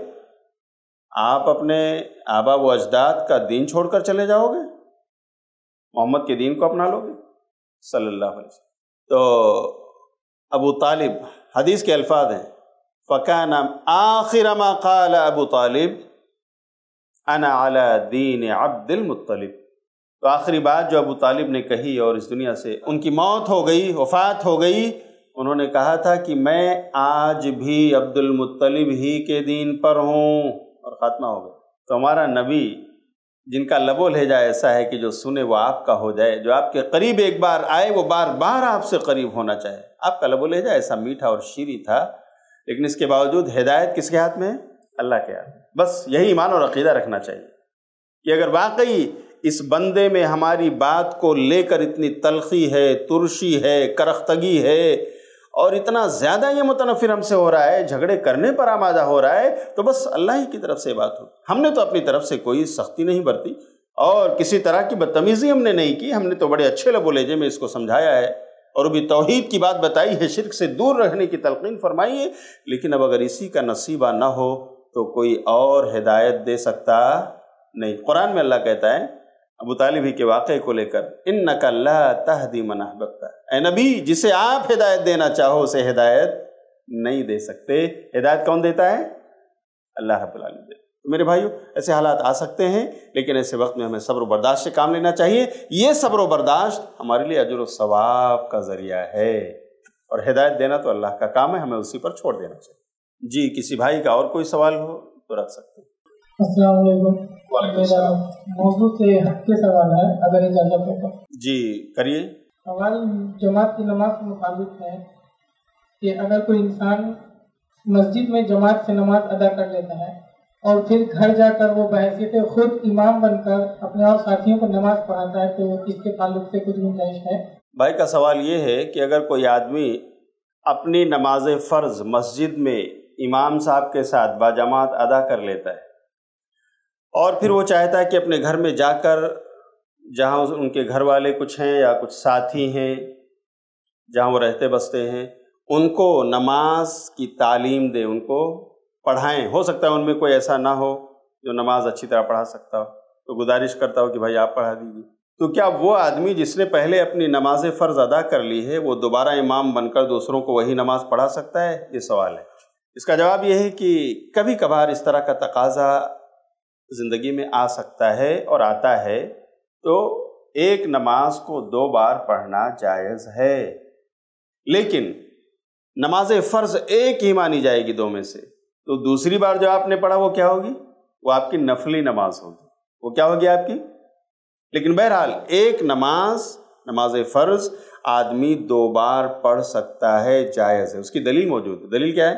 آپ اپنے آبا و اجداد کا دین چھوڑ کر چلے جاؤ گے، محمد کے دین کو اپنا لو گے صلی اللہ علیہ وسلم. تو ابو طالب، حدیث کے الفاظ ہیں، فَكَانَ آخِرَ مَا قَالَ ابو طالب انا علی دین عبد المطلب. تو آخری بات جو ابو طالب نے کہی اور اس دنیا سے ان کی موت ہو گئی، وفات ہو گئی، انہوں نے کہا تھا کہ میں آج بھی عبد المطلب ہی کے دین پر ہوں، اور خاتمہ ہو گیا. تو ہمارا نبی جن کا لب و لہجہ ایسا ہے کہ جو سنے وہ آپ کا ہو جائے، جو آپ کے قریب ایک بار آئے وہ بار بار آپ سے قریب ہونا چاہے. آپ کا لب و لہجہ ایسا میٹھا اور شیریں تھا، لیکن اس کے باوجود ہدایت کس کے ہاتھ میں ہے؟ اللہ کے ہاتھ میں. بس یہی ایمان اور عقیدہ رکھنا چاہیے کہ اگر واقعی اس بندے میں ہماری بات کو لے کر اتنی تلخی ہے، ترشی ہے، کرختگی ہے، اور اتنا زیادہ یہ متنفر ہم سے ہو رہا ہے، جھگڑے کرنے پر آمادہ ہو رہا ہے، تو بس اللہ ہی کی طرف سے بات ہو. ہم نے تو اپنی طرف سے کوئی سختی نہیں برتی اور کسی طرح کی بدتمیزی ہم نے نہیں کی. ہم نے تو بڑے اچھے لب و لہجے میں اس کو سمجھایا ہے اور بھی توحید کی بات بتائی ہے، شرک سے دور رہنے کی تلقین فرمائی ہے. لیکن اب اگر اسی کا نصیبہ نہ ہو تو کوئی اور ہدایت دے سکتا نہیں. قرآن میں اللہ کہتا ہے ابو طالب ہی کے واقعے کو لے کر، اِنَّكَ لَا تَهْدِي مَنْ أَحْبَبْتَ، اے نبی جسے آپ ہدایت دینا چاہو اسے ہدایت نہیں دے سکتے. ہدایت کون دیتا ہے؟ اللہ رب العالمین. میرے بھائیو، ایسے حالات آ سکتے ہیں، لیکن ایسے وقت میں ہمیں صبر و برداشت سے کام لینا چاہیے. یہ صبر و برداشت ہمارے لیے اجر و ثواب کا ذریعہ ہے، اور ہدایت دینا تو اللہ کا کام ہے، ہمیں اسی پر چھوڑ دینا چاہیے. جی، کسی بھائی کا اور کوئی سوال ہو تو رکھ سکتے ہیں. السلام علیکم. میرا موضوع سے ہٹ کے سوال ہے اگر اجازت ہو تو. جی کریے. سوال جماعت کی نماز کے مطابق ہے کہ اگر کوئی انسان مسجد میں جماعت سے نماز ادا کر لیتا ہے اور پھر گھر جا کر وہ بحیثیت خود امام بن کر اپنے اور ساتھیوں کو نماز پڑھاتا ہے تو اس کے تعلق سے کچھ گنجائش ہے؟ بھائی کا سوال یہ ہے کہ اگر کوئی آدمی اپنی نماز فرض مسجد میں امام صاحب کے ساتھ باجماعت ادا کر لیتا ہے اور پھر وہ چاہتا ہے کہ اپنے گھر میں جا کر جہاں ان کے گھر والے کچھ ہیں یا کچھ ساتھی ہیں جہاں وہ رہتے بستے ہیں ان کو نماز کی تعلیم دے، ان کو پڑھائیں. ہو سکتا ہے ان میں کوئی ایسا نہ ہو جو نماز اچھی طرح پڑھا سکتا ہو، تو گزارش کرتا ہو کہ بھائی آپ پڑھا دیجیے. تو کیا وہ آدمی جس نے پہلے اپنی نماز فرض ادا کر لی ہے وہ دوبارہ امام بن کر دوسروں کو وہی نماز پڑھا سکتا ہے؟ یہ سوال ہے. اس کا جواب یہ ہے کہ کبھی کبھار اس طرح کا تقاضا زندگی میں آ سکتا ہے اور آتا ہے، تو ایک نماز کو دو بار پڑھنا جائز ہے، لیکن نماز فرض ایک ہی مانی جائے گی دو میں سے. تو دوسری بار جو آپ نے پڑھا وہ کیا ہوگی؟ وہ آپ کی نفلی نماز ہوگی. وہ کیا ہوگی آپ کی؟ لیکن بہرحال ایک نماز نماز فرض آدمی دو بار پڑھ سکتا ہے، جائز ہے. اس کی دلیل موجود ہے. دلیل کیا ہے؟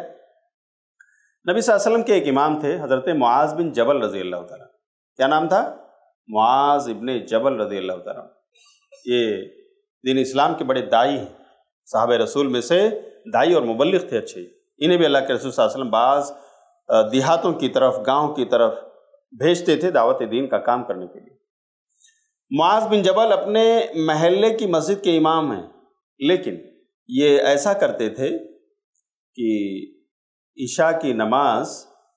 نبی صلی اللہ علیہ وسلم کے ایک امام تھے حضرت معاذ بن جبل رضی اللہ تعالیٰ. کیا نام تھا؟ معاذ ابن جبل رضی اللہ تعالیٰ. یہ دین اسلام کے بڑے دائی ہیں، صحابہ رسول میں سے دائی اور مبلغ تھے اچھے. انہیں بھی اللہ کے رسول صلی اللہ علیہ وسلم بعض دیہاتوں کی طرف، گاؤں کی طرف بھیجتے تھے دعوت دین کا کام کرنے کے لیے. معاذ بن جبل اپنے محلے کی مسجد کے امام ہیں، لیکن یہ ایسا کرتے تھے کہ عشاء کی نماز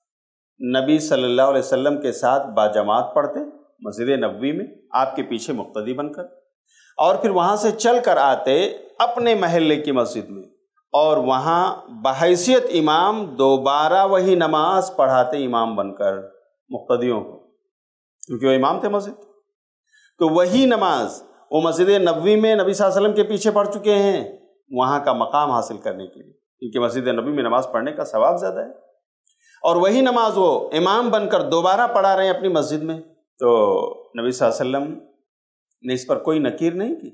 نبی صلی اللہ علیہ وسلم کے ساتھ باجماعت پڑھتے مسجد نبوی میں آپ کے پیچھے مقتدی بن کر، اور پھر وہاں سے چل کر آتے اپنے محلے کی مسجد میں اور وہاں بحیثیت امام دوبارہ وہی نماز پڑھاتے امام بن کر مقتدیوں کو، کیونکہ وہ امام تھے مسجد. تو وہی نماز وہ مسجد نبوی میں نبی صلی اللہ علیہ وسلم کے پیچھے پڑھ چکے ہیں وہاں کا مقام حاصل کرنے کے لیے، کیونکہ مسجد نبوی میں نماز پڑھنے کا ثواب زیادہ ہے، اور وہی نماز وہ امام بن کر دوبارہ پڑھا رہے ہیں اپنی مسجد میں. تو نبی صلی اللہ علیہ وسلم نے اس پر کوئی نکیر نہیں کی،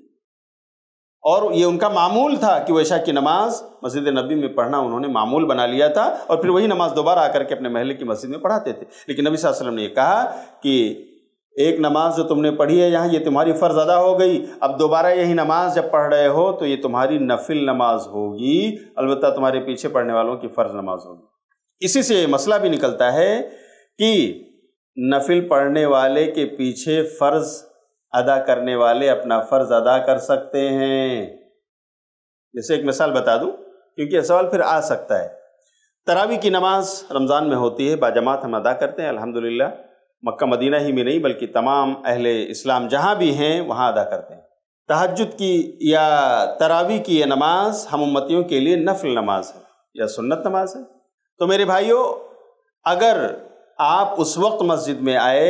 اور یہ ان کا معمول تھا کہ وہ عشاء کی نماز مسجد نبی میں پڑھنا انہوں نے معمول بنا لیا تھا، اور پھر وہی نماز دوبارہ آ کر کے اپنے محلے کی مسجد میں پڑھاتے تھے. لیکن نبی صلی اللہ علیہ وسلم نے یہ کہا کہ ایک نماز جو تم نے پڑھی ہے یہاں یہ تمہاری فرض ادا ہو گئی، اب دوبارہ یہی نماز جب پڑھ رہے ہو تو یہ تمہاری نفل نماز ہوگی، البتہ تمہارے پیچھے پڑھنے والوں کی فرض نماز ہوگی. اسی سے یہ مسئلہ بھی نکلتا ہے کہ نفل پڑھنے والے کے پیچھے فرض ادا کرنے والے اپنا فرض ادا کر سکتے ہیں. جیسے ایک مثال بتا دوں کیونکہ یہ سوال پھر آ سکتا ہے. تراویح کی نماز رمضان میں ہوتی ہے، باجماعت ہم ادا کرتے ہیں الحمدللہ. مکہ مدینہ ہی میں نہیں بلکہ تمام اہل اسلام جہاں بھی ہیں وہاں ادا کرتے ہیں. تہجد کی یا تراویح کی یہ نماز ہم امتیوں کے لیے نفل نماز ہے یا سنت نماز ہے. تو میرے بھائیوں، اگر آپ اس وقت مسجد میں آئے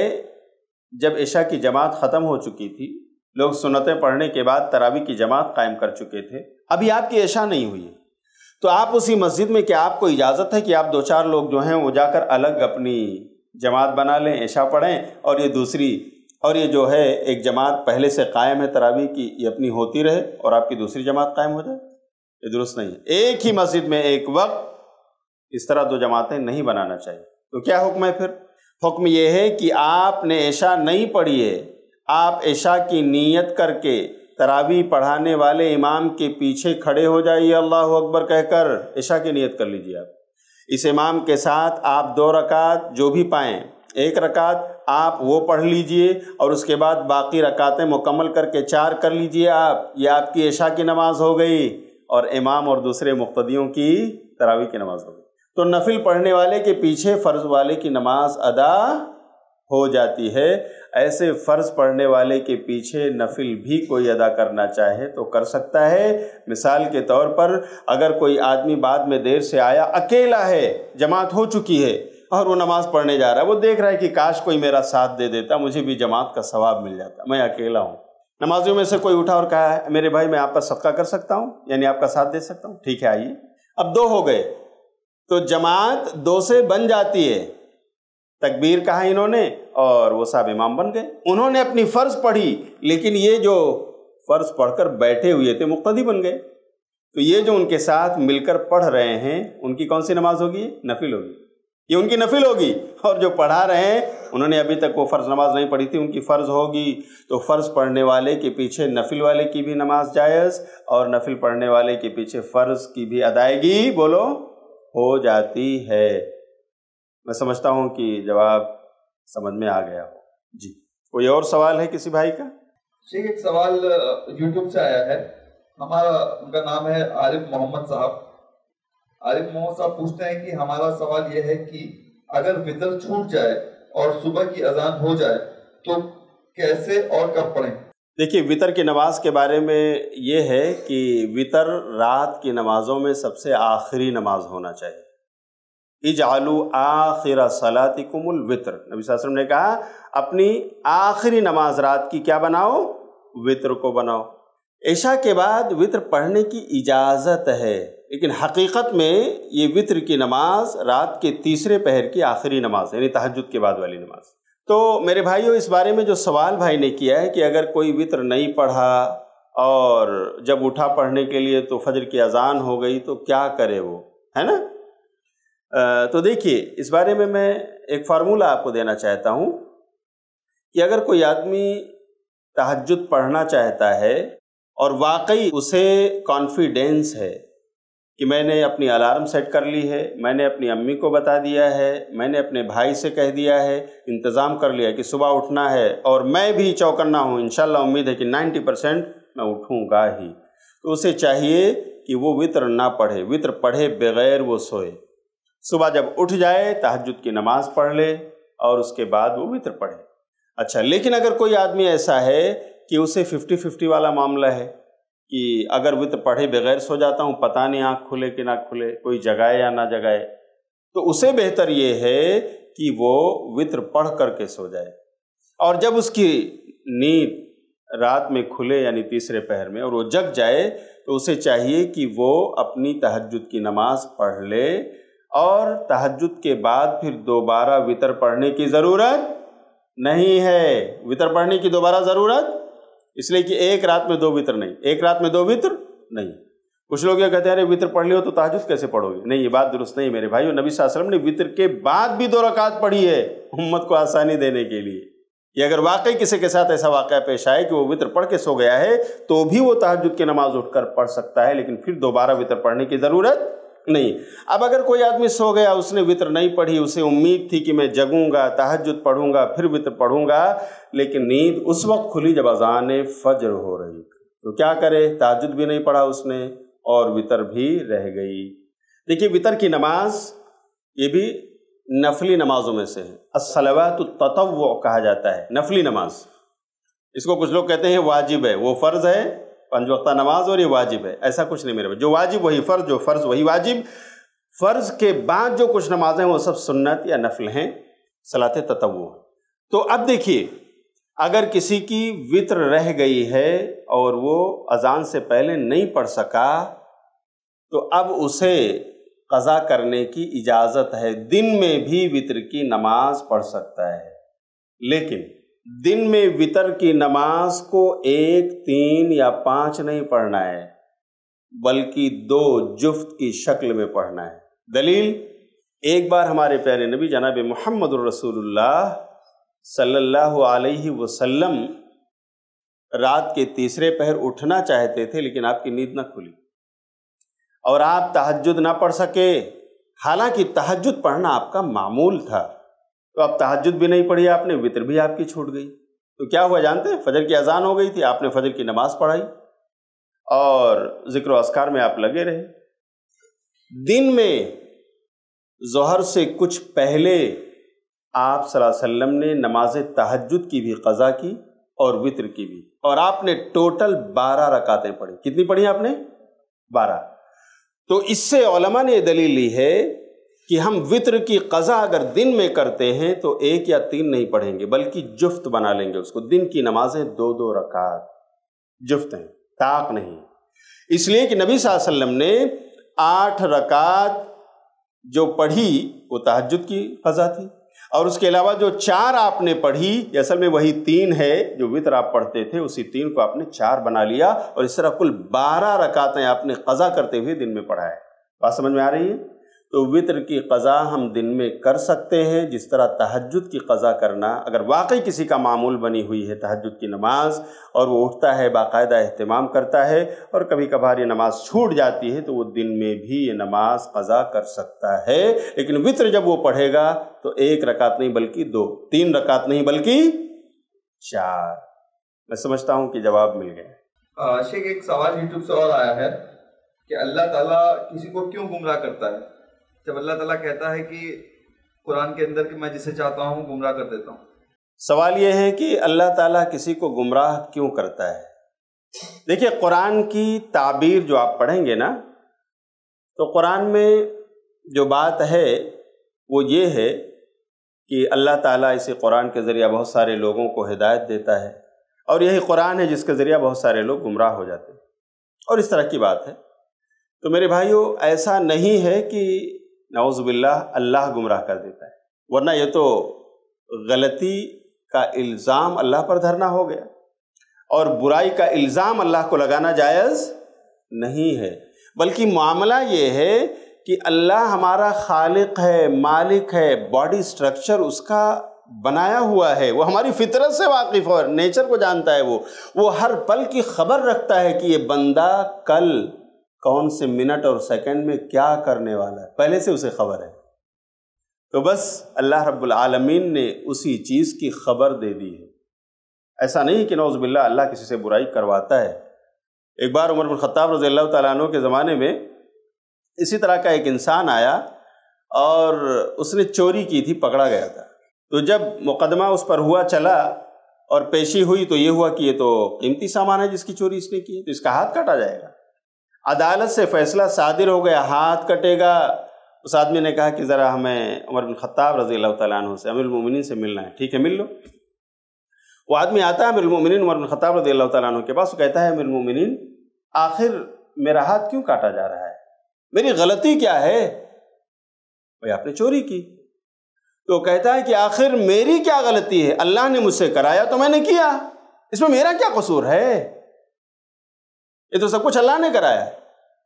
جب عشاء کی جماعت ختم ہو چکی تھی، لوگ سنتیں پڑھنے کے بعد تراویح کی جماعت قائم کر چکے تھے، ابھی آپ کی عشاء نہیں ہوئی ہے، تو آپ اسی مسجد میں کیا آپ کو اجازت ہے کہ آپ دو چار لوگ جو ہیں وہ جا کر الگ اپنی جماعت بنا لیں، عشاء پڑھیں، اور یہ دوسری اور یہ جو ہے ایک جماعت پہلے سے قائم ہے تراویح کی یہ اپنی ہوتی رہے اور آپ کی دوسری جماعت قائم ہو جائے؟ یہ درست نہیں ہے. ایک ہی مسجد میں ایک وقت اس طرح دو جماعتیں نہیں بنانا چاہیے. تو کیا حکم ہے پھر؟ حکم یہ ہے کہ آپ نے عشاء نہیں پڑھی ہے، آپ عشاء کی نیت کر کے تراویح پڑھانے والے امام کے پیچھے کھڑے ہو جائیے، اللہ اکبر کہہ کر عشاء کی نیت کر لیجیے. آپ اس امام کے ساتھ آپ دو رکعت جو بھی پائیں، ایک رکعت آپ وہ پڑھ لیجئے اور اس کے بعد باقی رکعتیں مکمل کر کے چار کر لیجئے. آپ یہ آپ کی عشاء کی نماز ہو گئی اور امام اور دوسرے مقتدیوں کی تراویح کی نماز ہو گئی. تو نفل پڑھنے والے کے پیچھے فرض والے کی نماز ادا ہو جاتی ہے. ایسے فرض پڑھنے والے کے پیچھے نفل بھی کوئی ادا کرنا چاہے تو کر سکتا ہے. مثال کے طور پر اگر کوئی آدمی بعد میں دیر سے آیا، اکیلا ہے، جماعت ہو چکی ہے اور وہ نماز پڑھنے جا رہا ہے، وہ دیکھ رہا ہے کہ کاش کوئی میرا ساتھ دے دیتا، مجھے بھی جماعت کا ثواب مل جاتا، میں اکیلا ہوں. نمازیوں میں سے کوئی اٹھا اور کہا ہے میرے بھائی میں آپ کا صدقہ کر سکتا ہوں، یعنی آپ کا ساتھ دے سکتا ہوں، ٹھیک ہے آئیے. اب دو ہو گئے تو جماعت دو سے بن جاتی ہے، تکبیر کہا انہوں نے اور وہ صاحب امام بن گئے. انہوں نے اپنی فرض پڑھی لیکن یہ جو فرض پڑھ کر بیٹھے ہوئے تھے مقتدی بن گئے. تو یہ جو ان کے ساتھ مل کر پڑھ رہے ہیں ان کی کون سی نماز ہوگی؟ نفل ہوگی. یہ ان کی نفل ہوگی. اور جو پڑھا رہے ہیں انہوں نے ابھی تک وہ فرض نماز نہیں پڑھی تھی، ان کی فرض ہوگی. تو فرض پڑھنے والے کے پیچھے نفل والے کی بھی نماز جائز اور نفل پڑھنے والے کے پیچھے فرض کی بھی ادائیگی بولو ہو جاتی ہے. میں سمجھتا ہوں کہ جواب سمجھ میں آ گیا ہو. جی کوئی اور سوال ہے کسی بھائی کا؟ شیخ ایک سوال یوٹیوب سے آیا ہے. ہمارا ان کا نام ہے عارف محمد صاحب. عارف محمد صاحب پوچھتے ہیں کہ ہمارا سوال یہ ہے کہ اگر وتر چھوٹ جائے اور صبح کی اذان ہو جائے تو کیسے اور کب پڑھیں؟ دیکھیے وتر کی نماز کے بارے میں یہ ہے کہ وتر رات کی نمازوں میں سب سے آخری نماز ہونا چاہیے. اجعلوا آخر صلاتکم الوتر، نبی صلی اللہ علیہ وسلم نے کہا اپنی آخری نماز رات کی کیا بناؤ؟ وتر کو بناؤ. عشاء کے بعد وتر پڑھنے کی اجازت ہے لیکن حقیقت میں یہ وتر کی نماز رات کے تیسرے پہر کی آخری نماز یعنی تہجد کے بعد والی نماز. تو میرے بھائیوں اس بارے میں جو سوال بھائی نے کیا ہے کہ اگر کوئی وتر نہیں پڑھا اور جب اٹھا پڑھنے کے لیے تو فجر کی اذان ہو گئی تو کیا کرے وہ، ہے نا؟ تو دیکھیے اس بارے میں میں ایک فارمولہ آپ کو دینا چاہتا ہوں کہ اگر کوئی آدمی تہجد پڑھنا چاہتا ہے اور واقعی اسے کانفیڈینس ہے کہ میں نے اپنی الارم سیٹ کر لی ہے، میں نے اپنی امی کو بتا دیا ہے، میں نے اپنے بھائی سے کہہ دیا ہے، انتظام کر لیا کہ صبح اٹھنا ہے اور میں بھی چوکنا ہوں، انشاءاللہ امید ہے کہ نائنٹی پرسینٹ میں اٹھوں گا ہی، تو اسے چاہیے کہ وہ وتر نہ پڑھے، وتر پڑھے بغیر وہ سوئے. صبح جب اٹھ جائے تہجد کی نماز پڑھ لے اور اس کے بعد وہ وتر پڑھے. اچھا لیکن اگر کوئی آدمی ایسا ہے کہ اسے ففٹی ففٹی والا معاملہ ہے کہ اگر وتر پڑھے بغیر سو جاتا ہوں پتہ نہیں آنکھ کھلے کہ نہ کھلے، کوئی جگائے یا نہ جگائے، تو اسے بہتر یہ ہے کہ وہ وتر پڑھ کر کے سو جائے. اور جب اس کی نیند رات میں کھلے یعنی تیسرے پہر میں اور وہ جگ جائے تو اسے چاہیے کہ وہ اپنی تہجد کی نماز پڑھ لے اور تہجد کے بعد پھر دوبارہ وتر پڑھنے کی ضرورت نہیں ہے. وتر پڑھنے کی دوبارہ ضرورت اس لیے کہ ایک رات میں دو وتر نہیں، ایک رات میں دو وتر نہیں. کچھ لوگ یہ کہتے ہیں ارے وتر پڑھ لیو تو تہجد کیسے پڑھو گے؟ نہیں، یہ بات درست نہیں میرے بھائیو. نبی صلی اللہ علیہ وسلم نے وتر کے بعد بھی دو رکعت پڑھی ہے امت کو آسانی دینے کے لیے. یہ اگر واقعی کسی کے ساتھ ایسا واقعہ پیش آئے کہ وہ وتر پڑھ کے سو گیا ہے تو بھی وہ تہجد کی نماز اٹھ کر پڑھ سکتا ہے لیکن پھر دوبارہ وتر پڑھنے کی ضرورت نہیں. اب اگر کوئی آدمی سو گیا، اس نے وتر نہیں پڑھی، اسے امید تھی کہ میں جگوں گا تہجد پڑھوں گا پھر وتر پڑھوں گا، لیکن نیند اس وقت کھلی جب اذان فجر ہو رہی تو کیا کرے؟ تہجد بھی نہیں پڑھا اس نے اور وتر بھی رہ گئی. دیکھیے وتر کی نماز یہ بھی نفلی نمازوں میں سے ہے. الصلوات التطوع کہا جاتا ہے نفلی نماز. اس کو کچھ لوگ کہتے ہیں واجب ہے، وہ فرض ہے پنج وقتہ نماز اور یہ واجب ہے. ایسا کچھ نہیں میرے بھائی، جو واجب وہی فرض، جو فرض وہی واجب. فرض کے بعد جو کچھ نمازیں وہ سب سنت یا نفل ہیں، صلاۃ تطوع. تو اب دیکھیے اگر کسی کی وتر رہ گئی ہے اور وہ اذان سے پہلے نہیں پڑھ سکا تو اب اسے قضا کرنے کی اجازت ہے. دن میں بھی وتر کی نماز پڑھ سکتا ہے لیکن دن میں وتر کی نماز کو ایک تین یا پانچ نہیں پڑھنا ہے بلکہ دو جفت کی شکل میں پڑھنا ہے. دلیل، ایک بار ہمارے پیارے نبی جناب محمد الرسول اللہ صلی اللہ علیہ وسلم رات کے تیسرے پہر اٹھنا چاہتے تھے لیکن آپ کی نیند نہ کھلی اور آپ تہجد نہ پڑھ سکے. حالانکہ تہجد پڑھنا آپ کا معمول تھا تو اب تہجد بھی نہیں پڑھی آپ نے، وتر بھی آپ کی چھوٹ گئی. تو کیا ہوا جانتے ہیں؟ فجر کی اذان ہو گئی تھی، آپ نے فجر کی نماز پڑھائی اور ذکر و اذکار میں آپ لگے رہے. دن میں ظہر سے کچھ پہلے آپ صلی اللہ علیہ وسلم نے نماز تہجد کی بھی قضا کی اور وتر کی بھی، اور آپ نے ٹوٹل بارہ رکعتیں پڑھی. کتنی پڑھی آپ نے؟ بارہ. تو اس سے علماء نے یہ دلیل لی ہے کہ ہم وتر کی قضا اگر دن میں کرتے ہیں تو ایک یا تین نہیں پڑھیں گے بلکہ جفت بنا لیں گے اس کو. دن کی نمازیں دو دو رکعت جفت ہیں، طاق نہیں. اس لیے کہ نبی صلی اللہ علیہ وسلم نے آٹھ رکعت جو پڑھی وہ تہجد کی قضا تھی اور اس کے علاوہ جو چار آپ نے پڑھی، اصل میں وہی تین ہے جو وطر آپ پڑھتے تھے، اسی تین کو آپ نے چار بنا لیا، اور اس طرح کل بارہ رکعتیں آپ نے قضا کرتے ہوئے دن میں پڑھا ہے۔ بات سمجھ میں آ رہی ہے؟ تو وطر کی قضا ہم دن میں کر سکتے ہیں، جس طرح تہجد کی قضا کرنا، اگر واقعی کسی کا معمول بنی ہوئی ہے تہجد کی نماز اور وہ اٹھتا ہے باقاعدہ اہتمام کرتا ہے، اور کبھی کبھار یہ نماز چھوٹ جاتی ہے تو وہ دن میں بھی یہ نماز قضا کر سکتا ہے، لیکن وطر جب وہ پڑھے گا تو ایک رکعت نہیں بلکہ دو، تین رکعت نہیں بلکہ چار۔ میں سمجھتا ہوں کہ جواب مل گیا۔ شیخ ایک سوال یوٹیوب سے اور آیا ہے کہ اللہ تعالیٰ کسی کو کیوں گمراہ کرتا ہے؟ جب اللہ تعالیٰ کہتا ہے کہ قرآن کے اندر کہ میں جسے چاہتا ہوں گمراہ کر دیتا ہوں۔ سوال یہ ہے کہ اللہ تعالیٰ کسی کو گمراہ کیوں کرتا ہے؟ دیکھیے، قرآن کی تعبیر جو آپ پڑھیں گے نا، تو قرآن میں جو بات ہے وہ یہ ہے کہ اللہ تعالیٰ اسی قرآن کے ذریعہ بہت سارے لوگوں کو ہدایت دیتا ہے، اور یہی قرآن ہے جس کے ذریعہ بہت سارے لوگ گمراہ ہو جاتے ہیں، اور اس طرح کی بات ہے۔ تو میرے بھائیو، ایسا نہیں ہے کہ نعوذ باللہ اللہ گمراہ کر دیتا ہے، ورنہ یہ تو غلطی کا الزام اللہ پر دھرنا ہو گیا، اور برائی کا الزام اللہ کو لگانا جائز نہیں ہے، بلکہ معاملہ یہ ہے کہ اللہ ہمارا خالق ہے، مالک ہے، باڈی سٹرکچر اس کا بنایا ہوا ہے، وہ ہماری فطرت سے واقف ہے، نیچر کو جانتا ہے، وہ وہ ہر پل کی خبر رکھتا ہے کہ یہ بندہ کل کون سے منٹ اور سیکنڈ میں کیا کرنے والا ہے، پہلے سے اسے خبر ہے۔ تو بس اللہ رب العالمین نے اسی چیز کی خبر دے دی ہے۔ ایسا نہیں کہ نعوذ باللہ اللہ کسی سے برائی کرواتا ہے۔ ایک بار عمر بن خطاب رضی اللہ تعالیٰ عنہ کے زمانے میں اسی طرح کا ایک انسان آیا اور اس نے چوری کی تھی، پکڑا گیا تھا۔ تو جب مقدمہ اس پر ہوا چلا اور پیشی ہوئی تو یہ ہوا کہ یہ تو قیمتی سامان ہے جس کی چوری اس نے کی ہے، تو اس کا ہاتھ کاٹا جائے گا۔ عدالت سے فیصلہ صادر ہو گیا، ہاتھ کٹے گا۔ اس آدمی نے کہا کہ ذرا ہمیں عمر بن خطاب رضی اللہ تعالیٰ عنہ سے، امیر المومنین سے ملنا ہے۔ ٹھیک ہے، مل لو۔ وہ آدمی آتا ہے امیر المومنین عمر بن خطاب رضی اللہ تعالیٰ عنہ کے پاس، وہ کہتا ہے، امیر المومنین آخر میرا ہاتھ کیوں کاٹا جا رہا ہے؟ میری غلطی کیا ہے؟ بھئی آپ نے چوری کی۔ تو کہتا ہے کہ آخر میری کیا غلطی ہے؟ اللہ نے مجھ سے کرایا تو میں نے کیا، اس میں میرا کیا قصور ہے؟ یہ تو سب کچھ اللہ نے کرایا ہے۔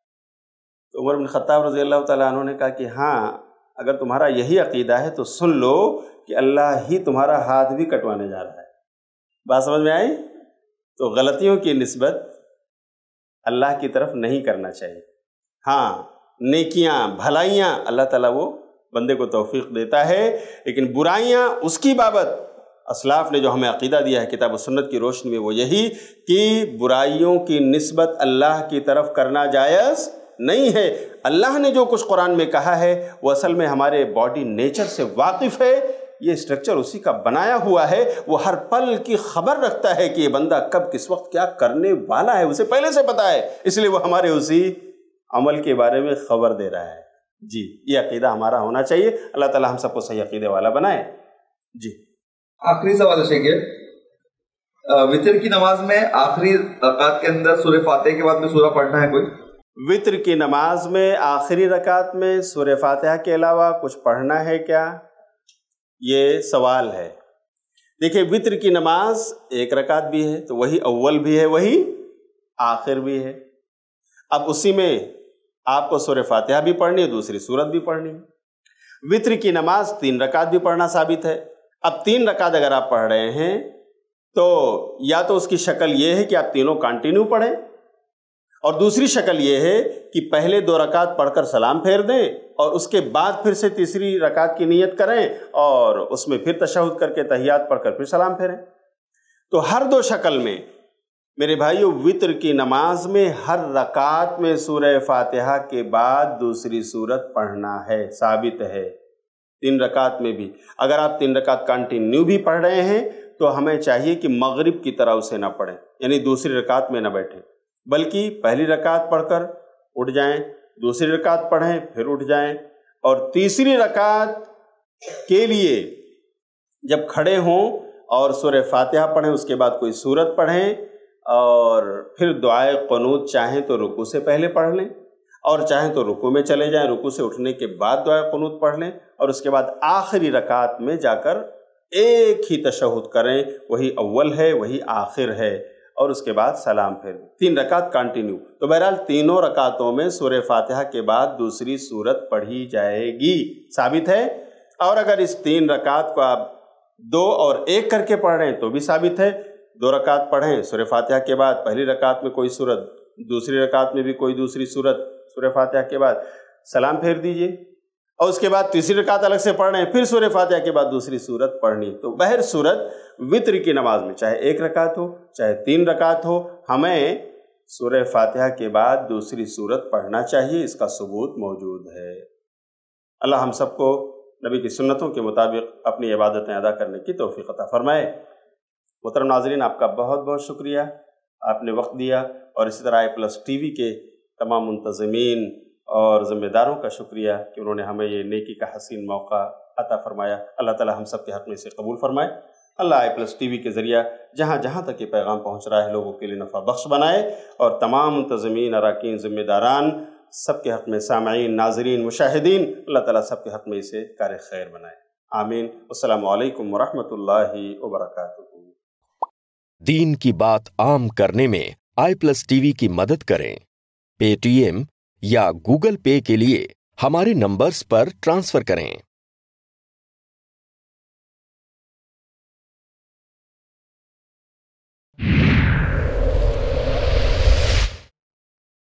تو عمر بن خطاب رضی اللہ تعالیٰ عنہ نے کہا کہ ہاں، اگر تمہارا یہی عقیدہ ہے تو سن لو کہ اللہ ہی تمہارا ہاتھ بھی کٹوانے جا رہا ہے۔ بات سمجھ میں آئی؟ تو غلطیوں کی نسبت اللہ کی طرف نہیں کرنا چاہیے۔ ہاں، نیکیاں، بھلائیاں اللہ تعالیٰ وہ بندے کو توفیق دیتا ہے، لیکن برائیاں اس کی بابت اسلاف نے جو ہمیں عقیدہ دیا ہے کتاب و سنت کی روشنی میں، وہ یہی کہ برائیوں کی نسبت اللہ کی طرف کرنا جائز نہیں ہے۔ اللہ نے جو کچھ قرآن میں کہا ہے وہ اصل میں ہمارے باڈی نیچر سے واقف ہے، یہ اسٹرکچر اسی کا بنایا ہوا ہے، وہ ہر پل کی خبر رکھتا ہے کہ یہ بندہ کب کس وقت کیا کرنے والا ہے، اسے پہلے سے پتا ہے، اس لیے وہ ہمارے اسی عمل کے بارے میں خبر دے رہا ہے۔ جی، یہ عقیدہ ہمارا ہونا چاہیے۔ اللہ تعالی ہم سب کو صحیح عقیدے والا بنائے۔ جی، آخری سوال ہے کہ وتر کی نماز میں آخری رکعت کے اندر سورہ فاتحہ کے بعد میں سورہ پڑھنا ہے کوئی؟ وتر کی نماز میں آخری رکعت میں سورہ فاتحہ کے علاوہ کچھ پڑھنا ہے کیا؟ یہ سوال ہے۔ دیکھیں، وتر کی نماز ایک رکعت بھی ہے تو وہی اول بھی ہے، وہی آخر بھی ہے۔ اب اسی میں آپ کو سورہ فاتحہ بھی پڑھنی ہے، دوسری سورت بھی پڑھنی ہے۔ وتر کی نماز تین رکعت بھی پڑھنا ثابت ہے۔ اب تین رکعت اگر آپ پڑھ رہے ہیں تو یا تو اس کی شکل یہ ہے کہ آپ تینوں کنٹینیو پڑھیں، اور دوسری شکل یہ ہے کہ پہلے دو رکعت پڑھ کر سلام پھیر دیں اور اس کے بعد پھر سے تیسری رکعت کی نیت کریں اور اس میں پھر تشہد کر کے تحیات پڑھ کر پھر سلام پھیریں۔ تو ہر دو شکل میں میرے بھائیو وتر کی نماز میں ہر رکعت میں سورہ فاتحہ کے بعد دوسری سورت پڑھنا ہے، ثابت ہے۔ تین رکعت میں بھی اگر آپ تین رکعت کنٹینیو بھی پڑھ رہے ہیں تو ہمیں چاہیے کہ مغرب کی طرح اسے نہ پڑھیں، یعنی دوسری رکعت میں نہ بیٹھیں، بلکہ پہلی رکعت پڑھ کر اٹھ جائیں، دوسری رکعت پڑھیں پھر اٹھ جائیں، اور تیسری رکعت کے لیے جب کھڑے ہوں اور سورہ فاتحہ پڑھیں، اس کے بعد کوئی سورت پڑھیں اور پھر دعائے قنوت چاہیں تو رکوع سے پہلے پڑھ لیں۔ اور چاہیں تو رکوع میں چلے جائیں، رکوع سے اٹھنے کے بعد دعائے قنوت پڑھ لیں، اور اس کے بعد آخری رکعت میں جا کر ایک ہی تشہد کریں، وہی اول ہے وہی آخر ہے، اور اس کے بعد سلام پھیر دیں، تین رکعت کنٹینیو۔ تو بہرحال تینوں رکعتوں میں سورہ فاتحہ کے بعد دوسری سورت پڑھی جائے گی، ثابت ہے۔ اور اگر اس تین رکعت کو آپ دو اور ایک کر کے پڑھ رہے ہیں تو بھی ثابت ہے، دو رکعت پڑھیں سورہ فاتحہ کے بعد، پہلی رکعت میں کوئی سورت، دوسری رکعت میں بھی کوئی دوسری سورت سورہ فاتحہ کے بعد، سلام پھیر دیجئے، اور اس کے بعد تیسری رکعت الگ سے پڑھ رہے ہیں، پھر سورہ فاتحہ کے بعد دوسری سورت پڑھنی۔ تو بہر صورت وطر کی نماز میں چاہے ایک رکعت ہو چاہے تین رکعت ہو، ہمیں سورہ فاتحہ کے بعد دوسری سورت پڑھنا چاہیے، اس کا ثبوت موجود ہے۔ اللہ ہم سب کو نبی کی سنتوں کے مطابق اپنی عبادتیں ادا کرنے کی توفیق عطا فرمائے۔ محترم ناظرین، آپ کا بہت بہت شکریہ، آپ نے وقت دیا، اور اسی طرح آئی پلس ٹی وی کے تمام منتظمین اور ذمہ داروں کا شکریہ کہ انہوں نے ہمیں یہ نیکی کا حسین موقع عطا فرمایا۔ اللہ تعالی ہم سب کے حق میں اسے قبول فرمائے۔ اللہ آئی پلس ٹی وی کے ذریعہ جہاں جہاں تک یہ پیغام پہنچ رہا ہے لوگوں کے لیے نفع بخش بنائے، اور تمام منتظمین، اراکین، ذمہ داران، سب کے حق میں، سامعین، ناظرین، مشاہدین، اللہ تعالیٰ سب کے حق میں اسے کار خیر بنائے۔ آمین۔ السلام علیکم ورحمۃ اللہ وبرکاتہ۔ دین کی بات عام کرنے میں آئی پلس ٹی وی کی مدد کریں۔ پے ٹی ایم یا گوگل پے کے لیے ہمارے نمبرز پر ٹرانسفر کریں۔